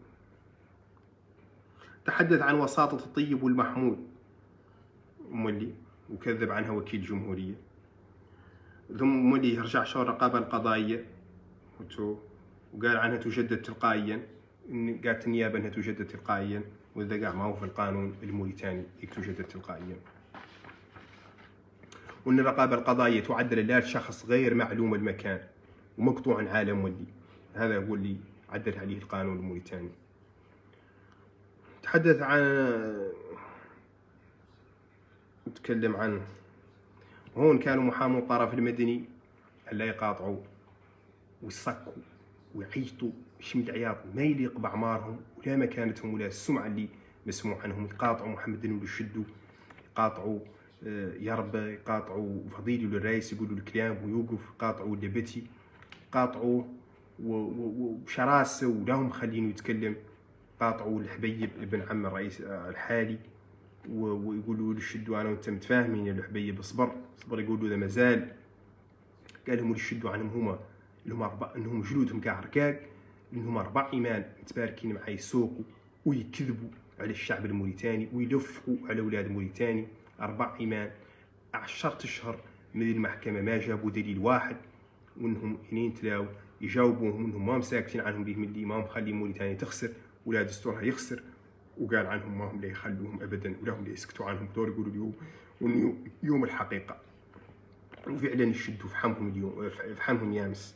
تحدث عن وساطة الطيب والمحمود مولي، وكذب عنها وكيل جمهورية. ثم مولي يرجع شو الرقابة القضائية وقال عنها تجدد تلقائيا، قالت النيابة أنها تجدد تلقائيا، وإذا قاع ما هو في القانون الموريتاني تجدد تلقائيا. وأن الرقابة القضائية تعدل إلى شخص غير معلوم المكان ومقطوع عن عالم مولي، هذا هو اللي عدل عليه القانون الموريتاني. تحدث نتكلم عن هون كانوا محامو الطرف المدني ألا يقاطعوا ويصكوا ويعيطوا شي من العياط ما يليق بأعمارهم ولا مكانتهم ولا السمعة اللي مسموع عنهم. يقاطعوا محمد النول يشدوا، يقاطعوا يربى، يقاطعوا فضيلي والرئيس يقولوا الكلام ويوقف، يقاطعوا دبتي، يقاطعوا وبشراسة ولا هم خلينه يتكلم، قاطعوا الحبيب ابن عم الرئيس الحالي ويقولوا له شدوا انا وانت متفاهمين يا الحبيب اصبر. يقولوا ذا مازال. قال لهم يشدوا عنهم هما انهم جلودهم كاع ركاك، انهم 4 ايمان متباركين معاه يسوقوا ويكذبوا على الشعب الموريتاني ويلفقوا على اولاد موريتاني. 4 ايمان 10 اشهر من المحكمه ما جابوا دليل واحد، وانهم هنين تلاو يجاوبوهم انهم ما مساكتين عنهم بهم اللي ما مخلي موريتانيا تخسر ولا دستورها يخسر، وقال عنهم ما هم لا يخلوهم ابدا ولا هم لا يسكتوا عنهم. دور يقولوا اليوم وانه يوم الحقيقه، وفعلا يشدوا فحمهم اليوم فحمهم يامس.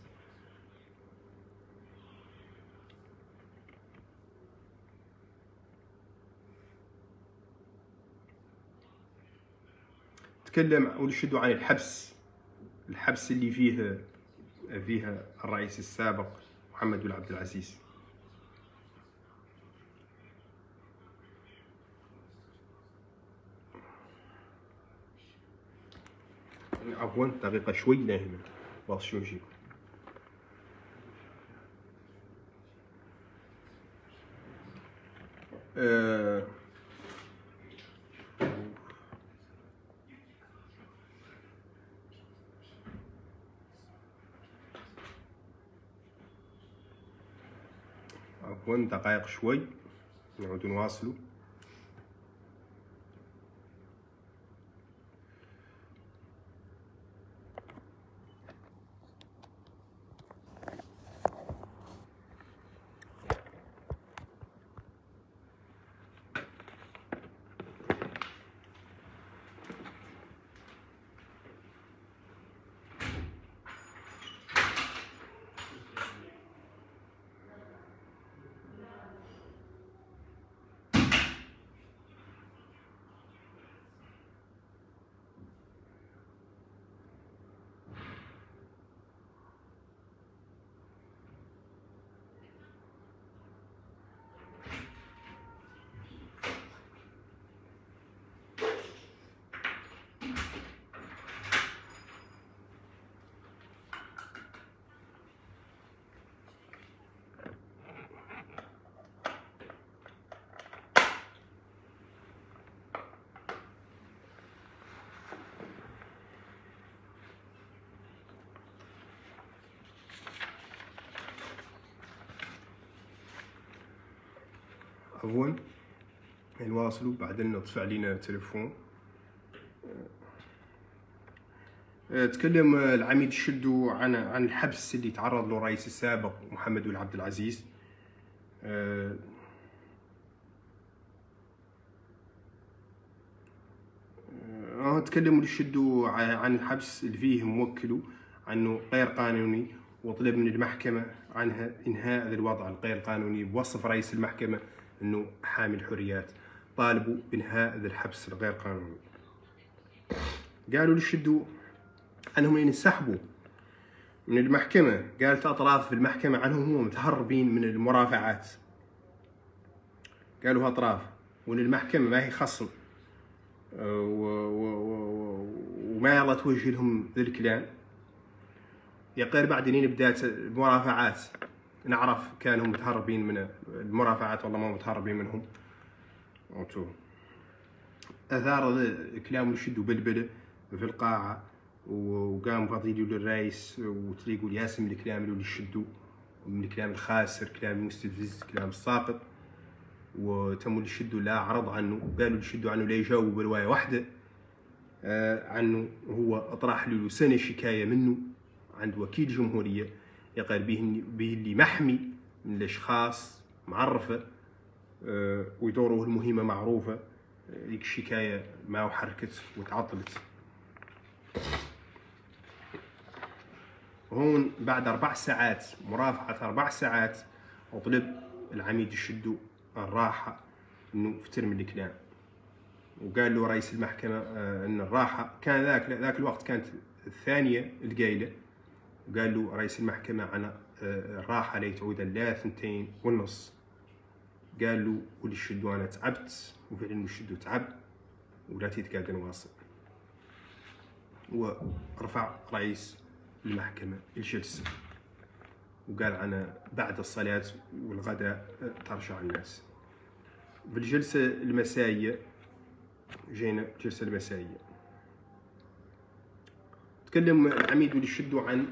تكلم ويشدوا عن الحبس اللي فيها الرئيس السابق محمد بن عبد العزيز. عفوا دقيقة شوي ناهمة باش شو نجيكم. عفوا دقائق شوي نعود نواصلوا. عفوا نواصلوا بعدين نطفى علينا التليفون. تكلم العميد شدو عن الحبس اللي تعرض له الرئيس السابق محمد بن عبد العزيز. تكلموا يشدوا عن الحبس اللي فيه موكله عنه غير قانوني، وطلب من المحكمة عنها إنهاء هذا الوضع الغير قانوني، بوصف رئيس المحكمة أنه حامي الحريات. طالبوا بإنهاء هذا الحبس الغير قانوني. قالوا للشدو أنهم ينسحبوا من المحكمة. قالت أطراف في المحكمة عنهم هم متهربين من المرافعات، قالوا أطراف، وأن المحكمة ما هي خصم وما يلا توجه لهم ذا الكلام. يقير بعدين بدات المرافعات نعرف كانوا متهربين من المرافعات والله ما متهربين منهم. أثار كلام يشدوا بلبلة في القاعة، وقام فضيلي للرئيس وتليقوا ياسم من الكلام اللي يشدوا، من الكلام الخاسر، كلام المستفز، كلام الساقط. وتموا اللي يشدوا لا عرض عنه، قالوا اللي يشدوا عنه لا يجاوبوا بروايه واحده عنه. هو اطرح له سنه شكايه منه عند وكيل جمهوريه يقال به اللي محمي من الاشخاص معرفه ودوره المهمه معروفه. ديك الشكايه ما حركت وتعطلت. هون بعد 4 ساعات مرافعه، 4 ساعات، وطلب العميد يشدوا الراحه انه فتر من الكلام. وقال له رئيس المحكمه ان الراحه كان ذاك الوقت كانت الثانيه القايله. وقال له رئيس المحكمه عن الراحه لا تعود الا 2:30. قال له واللي شدوا انا تعبت، وفعلا اللي شدوا تعب ولا تيتقاعد نواصل. ورفع رئيس المحكمة الجلسة وقال أنا بعد الصلاة والغداء ترجع الناس. بالجلسة المسائية جينا الجلسة المسائية، تكلم العميد واللي يشدوا عن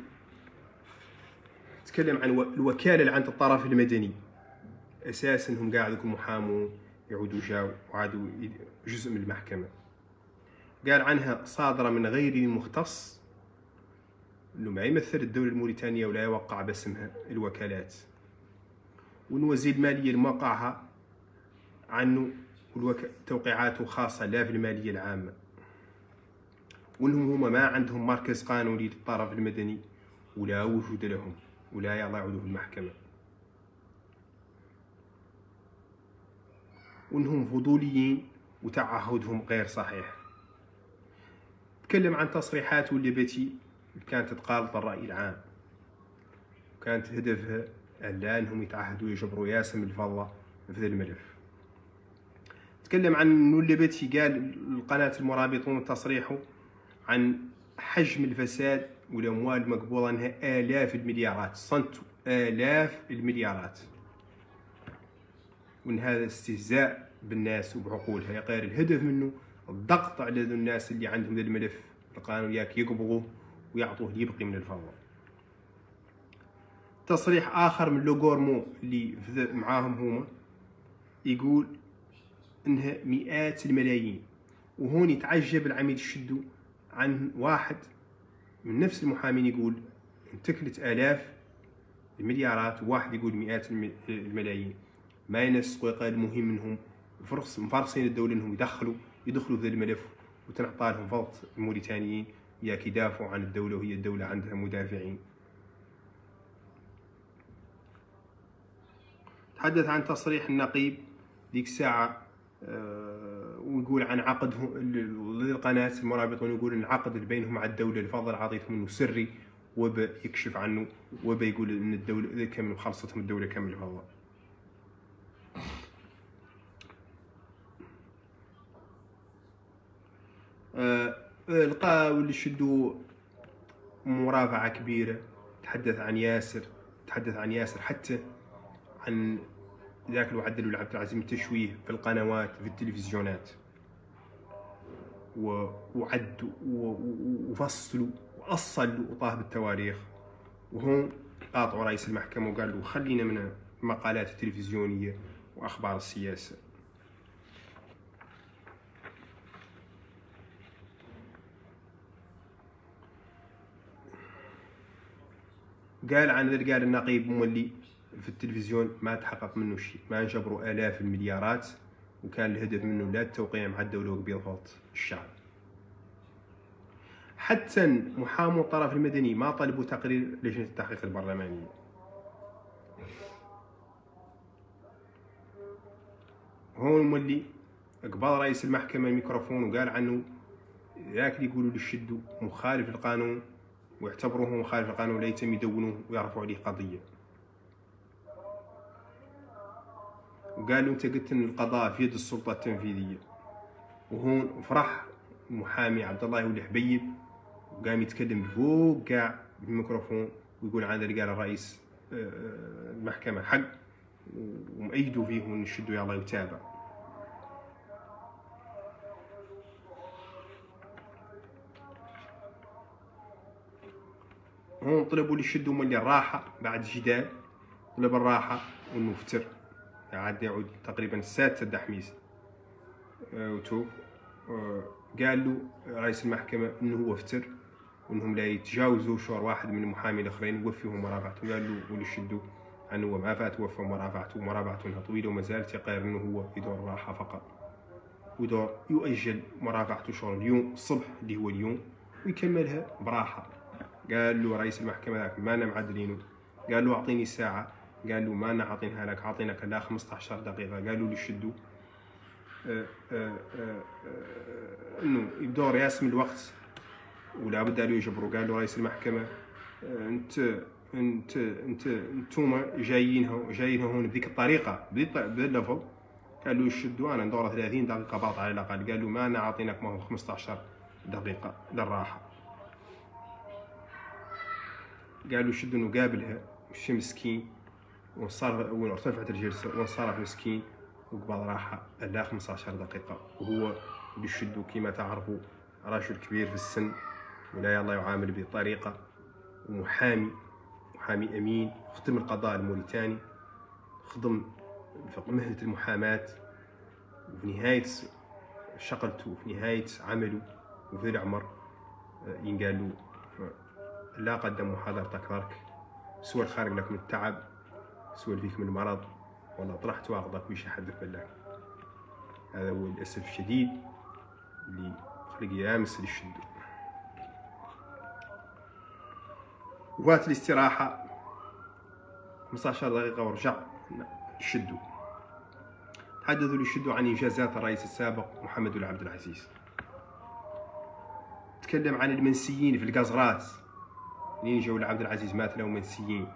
الوكالة اللي عند الطرف المدني. أساسا هم قاعدوا محامون يعودوا جاو وعادوا جزء من المحكمة. قال عنها صادرة من غير المختص، انه ما يمثل الدولة الموريتانية ولا يوقع باسمها الوكالات، وانه وزير المالية الموقعها عنه توقيعاته خاصة لا في المالية العامة، وانهم هما ما عندهم مركز قانوني للطرف المدني ولا وجود لهم ولا يعودوا في المحكمة، وانهم فضوليين وتعهدهم غير صحيح. تكلم عن تصريحاته اللي كانت تقالط الرأي العام، وكانت هدفها ألا أنهم يتعهدوا يجبروا ياسم الفضة في ذا الملف. تكلم عن أنه اللي قال القناة المرابطون تصريحه عن حجم الفساد والأموال المقبوضة أنها آلاف المليارات، صنت آلاف المليارات، وأن هذا استهزاء بالناس وبعقولها. يقال الهدف منه الضغط على الناس اللي عندهم ذا الملف القانوني ياك يقبضوه ويعطوه يبقي من الفضل. تصريح آخر من لوغورمو اللي معاهم هما يقول انها مئات الملايين، وهون يتعجب العميد الشدو عن واحد من نفس المحامين يقول انتكلت آلاف المليارات، وواحد يقول مئات الملايين. ما ينسق. ويقال المهم منهم مفرصين الدولة انهم يدخلوا في الملف وتنعطى لهم فضل الموريتانيين ياك يدافعوا عن الدولة، وهي الدولة عندها مدافعين. تحدث عن تصريح النقيب ديك الساعة ويقول عن عقدهم للقناة المرابطون، يقول ان العقد اللي بينهم مع الدولة الفضل عطيتهم انه سري، وبا يكشف عنه، وبا يقول ان الدولة كامل خلصتهم الدولة كامل الفضل. لقاو اللي شدوا مرافعة كبيرة. تحدث عن ياسر حتى عن ذاك الوعدل والعبد العزيز التشويه في القنوات في التلفزيونات، وعدوا وفصلوا وأصلوا وطاه بالتواريخ. وهم قاطعوا رئيس المحكمة وقال له خلينا من المقالات التلفزيونية وأخبار السياسة. قال عن ذلك، قال النقيب مولي في التلفزيون ما تحقق منه شيء، ما انجبروا آلاف المليارات، وكان الهدف منه لا التوقيع مع الدولة وقبيض فوضى الشعب. حتى محامو الطرف المدني ما طلبوا تقرير لجنة التحقيق البرلمانية. هون مولي قبل رئيس المحكمة الميكروفون وقال عنه ذاك اللي يقولوا للشدو مخالف للقانون ويعتبروه مخالف للقانون لا يتم يدونوه ويرفعوا عليه قضية. وقالوا انت قلت ان القضاء في يد السلطة التنفيذية. وهون فرح المحامي عبد الله ولي حبيب وقام يتكلم فوق كاع بالميكروفون ويقول عن ذلك قال الرئيس المحكمة حق ومأيدوا فيه ونشدوا يلا يتابع. هون طلبوا اللي يشدوا ملي الراحة بعد جدال، طلب الراحة وإنه فتر، يعود تقريبا السادسة دحميس وتوب. قال له رئيس المحكمة إنه هو فتر وإنهم لا يتجاوزوا شهر واحد من المحامين الآخرين يوفيهم مرافعته. قال له واللي يشدوا أنه هو ما فات وفى مرافعته إنها طويلة وما زالت يقرر إنه هو يدور راحة فقط، ودور يؤجل مرافعته شهر اليوم الصبح اللي هو اليوم ويكملها براحة. قال له رئيس المحكمة ذاك ما أنا معدلينه، قال له أعطيني ساعة، قال له ما أنا عاطينها لك، عاطينك لا 15 دقيقة. قالوا لي يشدوا إنه يدور ياسم الوقت ولا بد له يجبروا. قال له رئيس المحكمة انتم جايين هون بذيك الطريقة بهذا اللفظ. قال له يشدوا أنا ندور 30 دقيقة باط على الأقل. قال له ما أنا عاطينك ما هو 15 دقيقة للراحة. قالوا يشدوا إنه قابلها وشي مسكين وارتفعت الجلسة وانصرف مسكين وقبل راحة لا 15 دقيقة. وهو بيشدوا كما تعرفوا رجل كبير في السن ولا الله يعامل بطريقة، ومحامي أمين، خدم القضاء الموريتاني، خدم في مهنة المحاماة، وفي نهاية شغلته وفي نهاية عمله وفي العمر ينقال له لا قدم محاضرتك برك، سوى الخارج لك من التعب، سوى فيك من المرض، والله طرحت واخذك ويش حدث بالله. هذا هو للأسف الشديد اللي خلق يامس اللي يشدوا. وقت الاستراحة 15 دقيقة ورجع يشدوا. تحدثوا اللي يشدوا عن إنجازات الرئيس السابق محمد بن عبد العزيز. تكلم عن المنسيين في القزرات اللي جاوا لعبد العزيز مات لهم منسيين.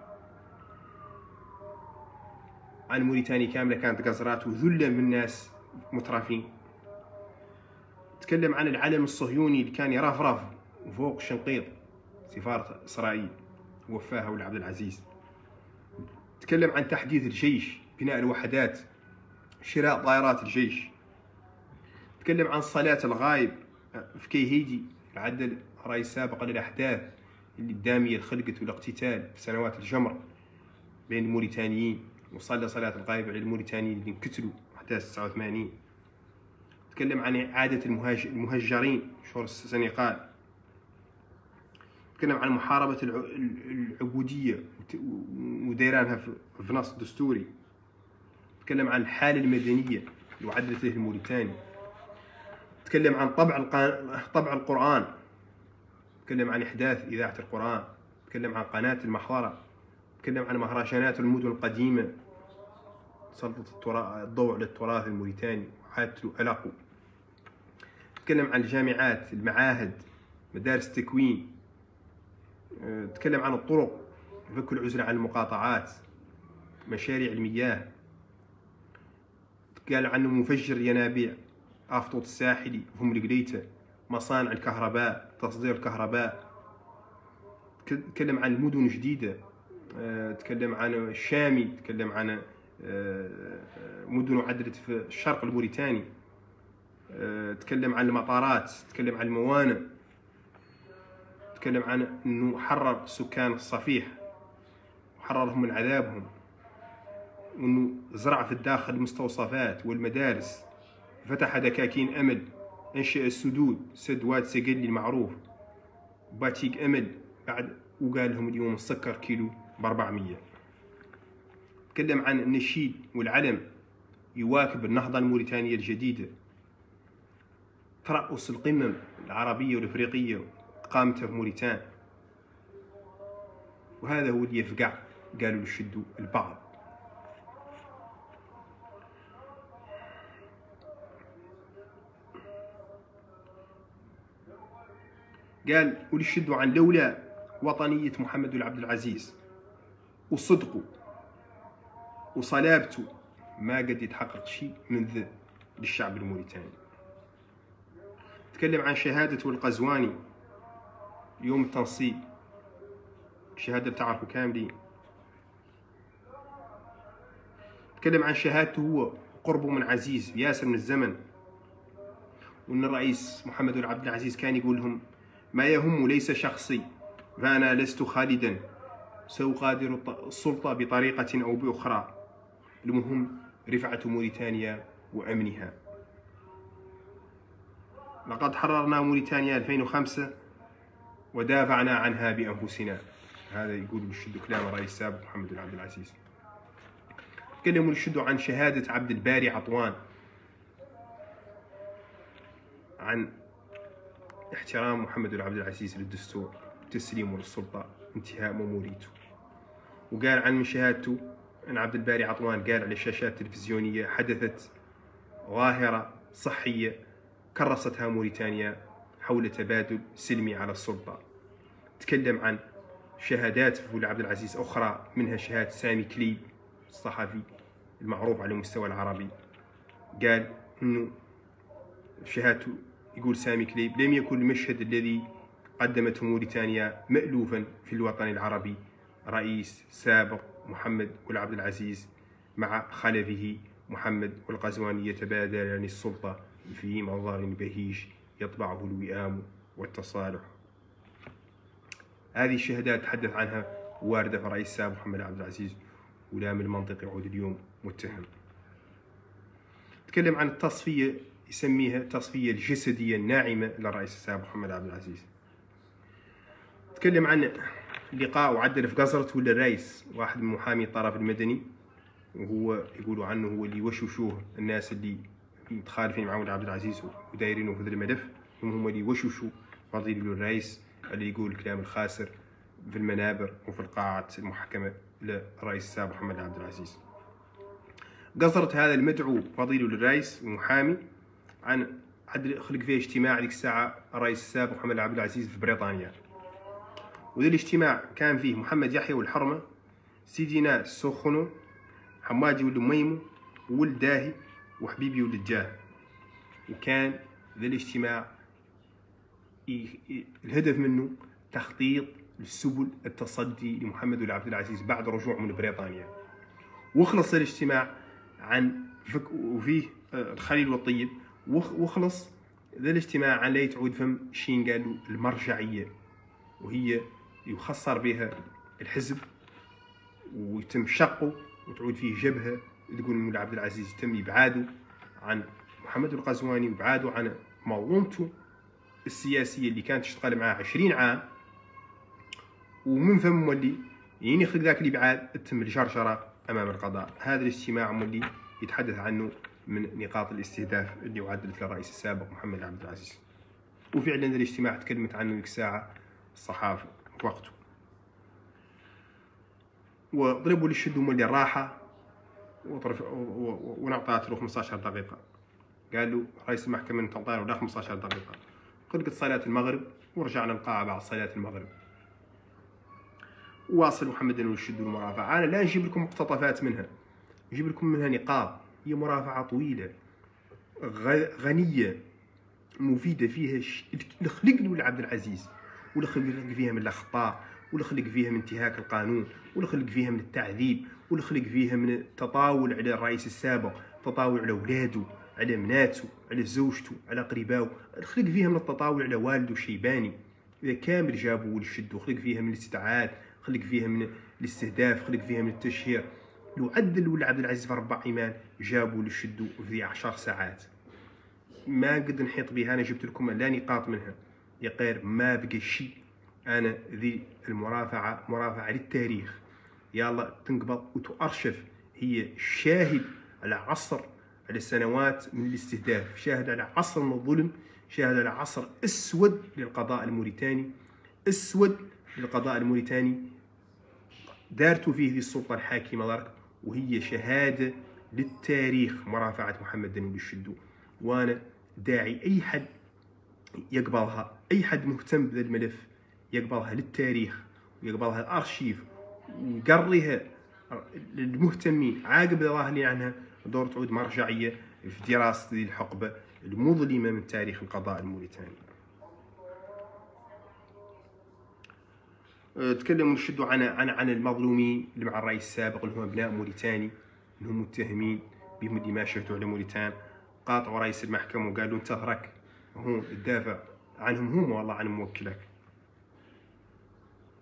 عن موريتانيا كاملة كانت قزرات وذلة من الناس مترفين. تكلم عن العلم الصهيوني اللي كان يرفرف فوق شنقيط سفارة إسرائيل وفاها ولعبد العزيز. تكلم عن تحديث الجيش، بناء الوحدات، شراء طائرات الجيش. تكلم عن صلاة الغايب في كيهيدي، عدل رئيس سابق للأحداث اللي الدامية اللي خلقت والاقتتال في سنوات الجمر بين الموريتانيين، وصلى صلاة الغايب على الموريتانيين اللي انقتلوا أحداث 89. تكلم عن إعادة المهجرين شهر السنغال. تكلم عن محاربة العبودية وديرانها في نص دستوري. تكلم عن الحالة المدنية اللي عدلت له الموريتاني. تكلم عن طبع القرآن. تكلم عن إحداث إذاعة القرآن. تكلم عن قناة المحضرة. تكلم عن مهرجانات المدن القديمة، سلطت الضوء على التراث الموريتاني وعادت له علاقه. تكلم عن الجامعات، المعاهد، مدارس التكوين. تكلم عن الطرق، فك العزلة عن المقاطعات، مشاريع المياه. قال عنه مفجر ينابيع، أفطوط الساحلي، فم القليتة، مصانع الكهرباء، تصدير الكهرباء. تكلم عن المدن جديدة. تكلم عن الشامي، تكلم عن مدن عدلت في الشرق الموريتاني. تكلم عن المطارات، تكلم عن الموانئ. تكلم عن انه حرر سكان الصفيح وحررهم من عذابهم، وانه زرع في الداخل المستوصفات والمدارس، فتح دكاكين امل، انشأ السدود، سد واد سقلي المعروف، باتيك امل بعد، وقال لهم اليوم السكر كيلو ب400. تكلم عن النشيد والعلم يواكب النهضة الموريتانية الجديدة، ترأس القمم العربية والإفريقية قامتها في موريتان. وهذا هو اللي يفقع، قالوا يشدوا البعض. قال وليشدوا عن لولا وطنية محمد بن عبد العزيز وصدقه وصلابته ما قد يتحقق شيء من ذا للشعب الموريتاني. تكلم عن شهادته القزواني يوم التنصيب، شهادة تعرفوا كاملين. تكلم عن شهادته هو قربه من عزيز ياسر من الزمن، وأن الرئيس محمد بن عبد العزيز كان يقول لهم ما يهم ليس شخصي فأنا لست خالدا، سأغادر السلطة بطريقة أو بأخرى، المهم رفعة موريتانيا وأمنها. لقد حررنا موريتانيا 2005 ودافعنا عنها بأنفسنا. هذا يقول يشد كلام الرئيس السابق محمد بن عبد العزيز. تكلموا يشدوا عن شهادة عبد الباري عطوان عن احترام محمد بن عبد العزيز للدستور، تسليمه للسلطة، انتهاء مموريته. وقال عن من شهادته أن عبد الباري عطوان قال على الشاشات التلفزيونية حدثت ظاهرة صحية كرستها موريتانيا حول تبادل سلمي على السلطة. تكلم عن شهادات فول عبد العزيز أخرى، منها شهادة سامي كليب الصحفي المعروف على المستوى العربي. قال إنه شهادته، يقول سامي كليب: لم يكن المشهد الذي قدمته موريتانيا مألوفا في الوطن العربي، رئيس سابق محمد عبد العزيز مع خلفه محمد والقزواني يتبادلان السلطة في منظر بهيج يطبعه الوئام والتصالح. هذه الشهادات تحدث عنها واردة في الرئيس السابق محمد عبد العزيز، ولا من المنطق يعود اليوم متهم. تكلم عن التصفية، يسميها التصفية الجسدية الناعمة للرئيس السابق محمد عبد العزيز. تكلم عن لقاء وعدل في قصرة ولا الرئيس واحد من محامي الطرف المدني، وهو يقولوا عنه هو اللي وشوشوه الناس اللي متخالفين مع عبد العزيز ودايرينه في ذا الملف، هم اللي وشوشوا فضيل الرئيس اللي يقول الكلام الخاسر في المنابر وفي القاعة المحكمة للرئيس السابق محمد عبد العزيز. قصرت هذا المدعو فضيل الرئيس ومحامي عن خلق فيه اجتماع ذيك الساعة الرئيس السابق محمد عبد العزيز في بريطانيا. وذا الاجتماع كان فيه محمد يحيى والحرمة، سيدنا السخنو، حماجي ولد ميمو، وولد داهي، وحبيبي ولد جاه. وكان ذا الاجتماع الهدف منه تخطيط لسبل التصدي لمحمد بن عبد العزيز بعد رجوعه من بريطانيا. وخلص الاجتماع عن وفيه الخليل والطيب، وخلص ذا الاجتماع عن لا يتعود فهم شين قالوا المرجعية، وهي يخسر بها الحزب ويتم شقه وتعود فيه جبهة تقول مولاي عبد العزيز يتم إبعاده عن محمد القزواني وإبعاده عن منظومته السياسية اللي كانت تشتغل معاه 20 عام، ومن ثم مولي يعني يخلق ذاك الإبعاد تتم الشرشرة أمام القضاء. هذا الاجتماع مولي يتحدث عنه من نقاط الاستهداف اللي وعدلت للرئيس السابق محمد عبد العزيز. وفعلا هذا الاجتماع تكلمت عنه ذيك الساعة الصحافة في وقته، وضربوا للشد مولي الراحة ونعطات له 15 دقيقة. قالوا رئيس المحكمة نعطينا له 15 دقيقة. خلقت صلاة المغرب ورجعنا القاعة بعد صلاة المغرب. واصل محمد الشد المرافعة. أنا لا نجيب لكم مقتطفات منها، نجيب لكم منها نقاط. هي مرافعة طويلة غنية مفيدة، فيها الخلق لولي عبد العزيز، والخلق فيها من الأخطاء، والخلق فيها من انتهاك القانون، والخلق فيها من التعذيب، والخلق فيها من التطاول على الرئيس السابق، تطاول على أولاده، على بناته، على زوجته، على قريباو. الخلق فيها من التطاول على والده الشيباني، إذا كامل جابوا للشد. خلق فيها من الاستدعاءات، خلق فيها من الاستهداف، خلق فيها من التشهير. لو عدل ولي عبد العزيز في 4 ايمان جابوا للشد في 10 ساعات. ما قد نحيط بها، انا جبت لكم لا نقاط منها يا غير ما بقى شيء. انا ذي المرافعه مرافعه للتاريخ، يلا تنقبض وتؤرشف. هي شاهد على عصر، على سنوات من الاستهداف، شاهد على عصر من الظلم، شاهد على عصر اسود للقضاء الموريتاني، اسود للقضاء الموريتاني دارتوا فيه ذي السلطه الحاكمه درك. وهي شهاده للتاريخ مرافعه محمد دنولي الشدو. وانا داعي اي حد يقبلها، اي حد مهتم بهذا الملف يقبلها للتاريخ ويقبلها الارشيف ويقريها للمهتمين عاقب ظاهرين عنها دور تعود مرجعيه في دراسه ذي الحقبه المظلمه من تاريخ القضاء الموريتاني. تكلموا نشدوا عن المظلومين اللي مع الرئيس السابق اللي هم ابناء موريتاني، انهم متهمين بهم اللي ما شفتوا على موريتان. قاطعوا رئيس المحكمه وقالوا انت ترك هون تدافع عنهم هم والله عن موكلك.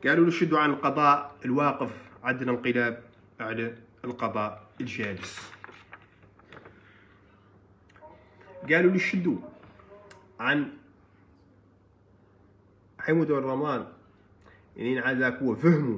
قالوا له شدوا عن القضاء الواقف عد الانقلاب على القضاء الجالس. قالوا له شدوا عن حمود الرمان، يعني عاد ذاك هو فهموا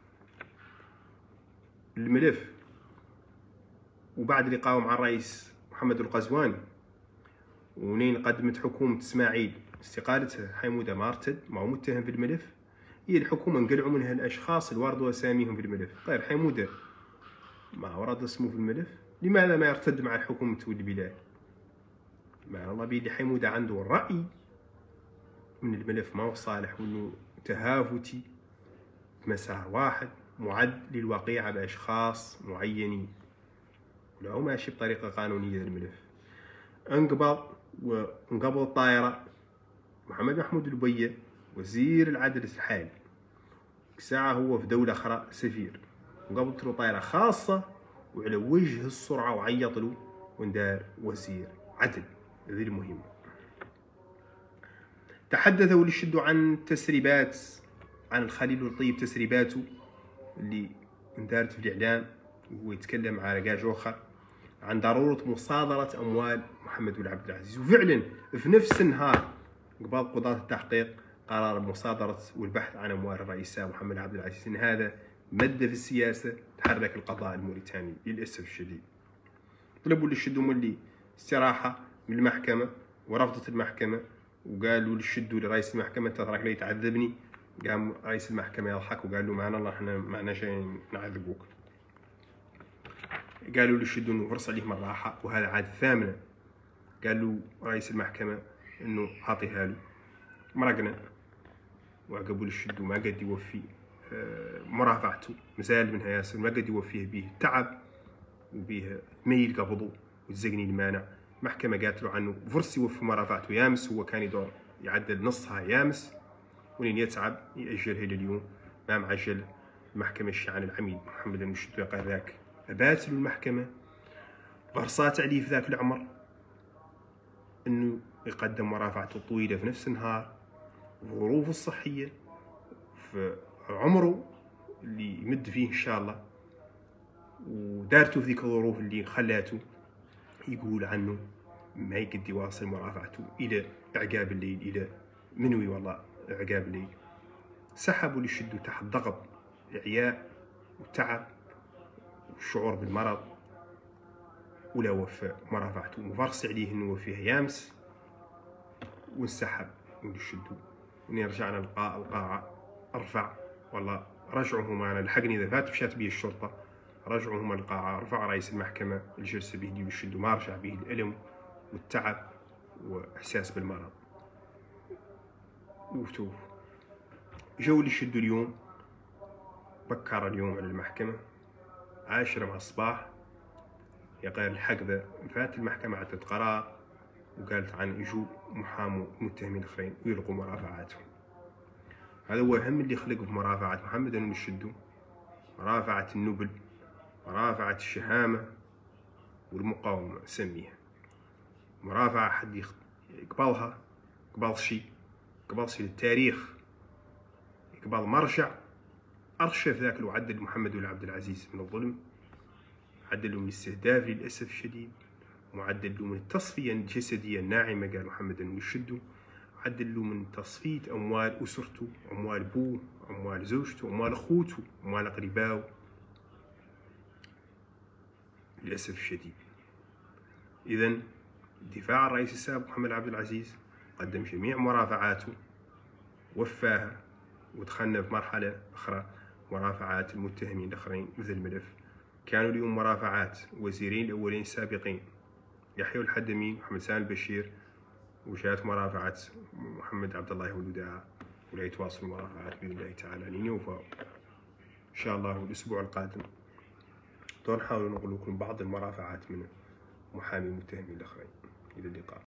الملف، وبعد لقائه مع الرئيس محمد القزواني ونين قدمت حكومة اسماعيل استقالته، حمودة ما ارتد، ما هو متهم في الملف، هي الحكومة انقلعوا منها الأشخاص اللي وردوا أساميهم في الملف، غير حمودة ما ورد اسمه في الملف، لماذا ما يرتد مع الحكومة والبلاد؟ مع الله بيدي حمودة عنده الرأي من الملف ما هو صالح، وانه تهافتي مسار واحد معد للوقيعة بأشخاص معينين، ولا هو ماشي بطريقة قانونية للملف. انقبض الطائرة محمد محمود البية وزير العدل الحالي، ساعة هو في دولة أخرى سفير، انقبضت له طائرة خاصة وعلى وجه السرعة وعيط له وندار وزير عدل. هذه المهمة. تحدثوا لشدوا عن تسريبات عن الخليل والطيب، تسريباته اللي اندارت في الإعلام، وهو يتكلم على رقاج آخر عن ضرورة مصادرة أموال محمد بن عبد العزيز، وفعلا في نفس النهار قبل قضاة التحقيق قرار بمصادرة والبحث عن أموال الرئيس محمد عبد العزيز. إن هذا مادة في السياسة تحرك القضاء الموريتاني للأسف الشديد. طلبوا للشدوا ملي استراحة من المحكمة ورفضت المحكمة، وقالوا للشدوا لرئيس المحكمة أنت تراك لي تعذبني. قام رئيس المحكمة يضحك وقال له معنا الله احنا معنا شيء نعذبوك. قالوا للشدوا انه فرص عليه مرة راحة، وهذا عاد ثامنة. قال له رئيس المحكمة انه اعطيها له، مرقنا وعقبوا للشدوا ما قد يوفي مرافعته، مازال منها ياسر ما قد يوفيه به تعب وبيه ميل قبضه وتزقني المانع. المحكمة قالت له عنه فرصة يوفي مرافعته يامس، هو كان يدور يعدل نصها يامس، ولين يتعب يأجلها لليوم ما معجل. المحكمة الشيعان العميد محمد المشدو قال ذاك أبات المحكمة غرصات عليه في ذاك العمر انه يقدم مرافعته طويلة في نفس النهار، ظروفه الصحية في عمره اللي يمد فيه ان شاء الله، ودارته في ذيك الظروف اللي خلاته يقول عنه ما يقد يواصل مرافعته الى اعقاب الليل، الى منوي والله عقاب الليل. سحبوا للشدوا تحت ضغط إعياء وتعب والشعور بالمرض، ولا وفى مرافعته، وفرص عليه انه وفيها يامس وانسحب للشدوا. وني رجعنا القاعة ارفع والله رجعوهم، انا لحقني اذا فات مشات به الشرطة، رجعوهم القاعة، رفع رئيس المحكمة الجلسة به دي بالشدوا، ما رجع به الألم والتعب واحساس بالمرض وتوف. جو للشدوا اليوم بكر اليوم على المحكمة 10 مع الصباح، يا غير الحق ذا فات المحكمة عطت قرار وقالت عن يجوا محامو متهمين اخرين ويلغوا مرافعاتهم. هذا هو اهم اللي خلق في مرافعة محمد المشدو، مرافعة النبل، مرافعة الشهامة والمقاومة سميها. مرافعة حد يقبلها قبل شي للتاريخ، يقبل مرجع أرشف ذاك اللي عدل محمد بن عبد العزيز من الظلم، عدل من الاستهداف للأسف الشديد، وعدل من التصفية الجسدية الناعمة قال محمد بن المشدو، عدل من تصفية أموال أسرته، أموال بوه، أموال زوجته، أموال أخوته، أموال أقربائه للأسف الشديد. إذن دفاع الرئيس السابق محمد عبد العزيز قدم جميع مرافعاته وفاها، ودخلنا في مرحلة أخرى مرافعات المتهمين الآخرين مثل الملف. كانوا اليوم مرافعات وزيرين الأولين السابقين يحيى الحدمي محمد سالم البشير، وجاءت مرافعة محمد عبد الله ولوداع، ولا يتواصل المرافعات بإذن الله تعالى لين يوفى إن شاء الله. الأسبوع القادم نحاول نقول لكم بعض المرافعات من محامي المتهمين الآخرين. إلى اللقاء.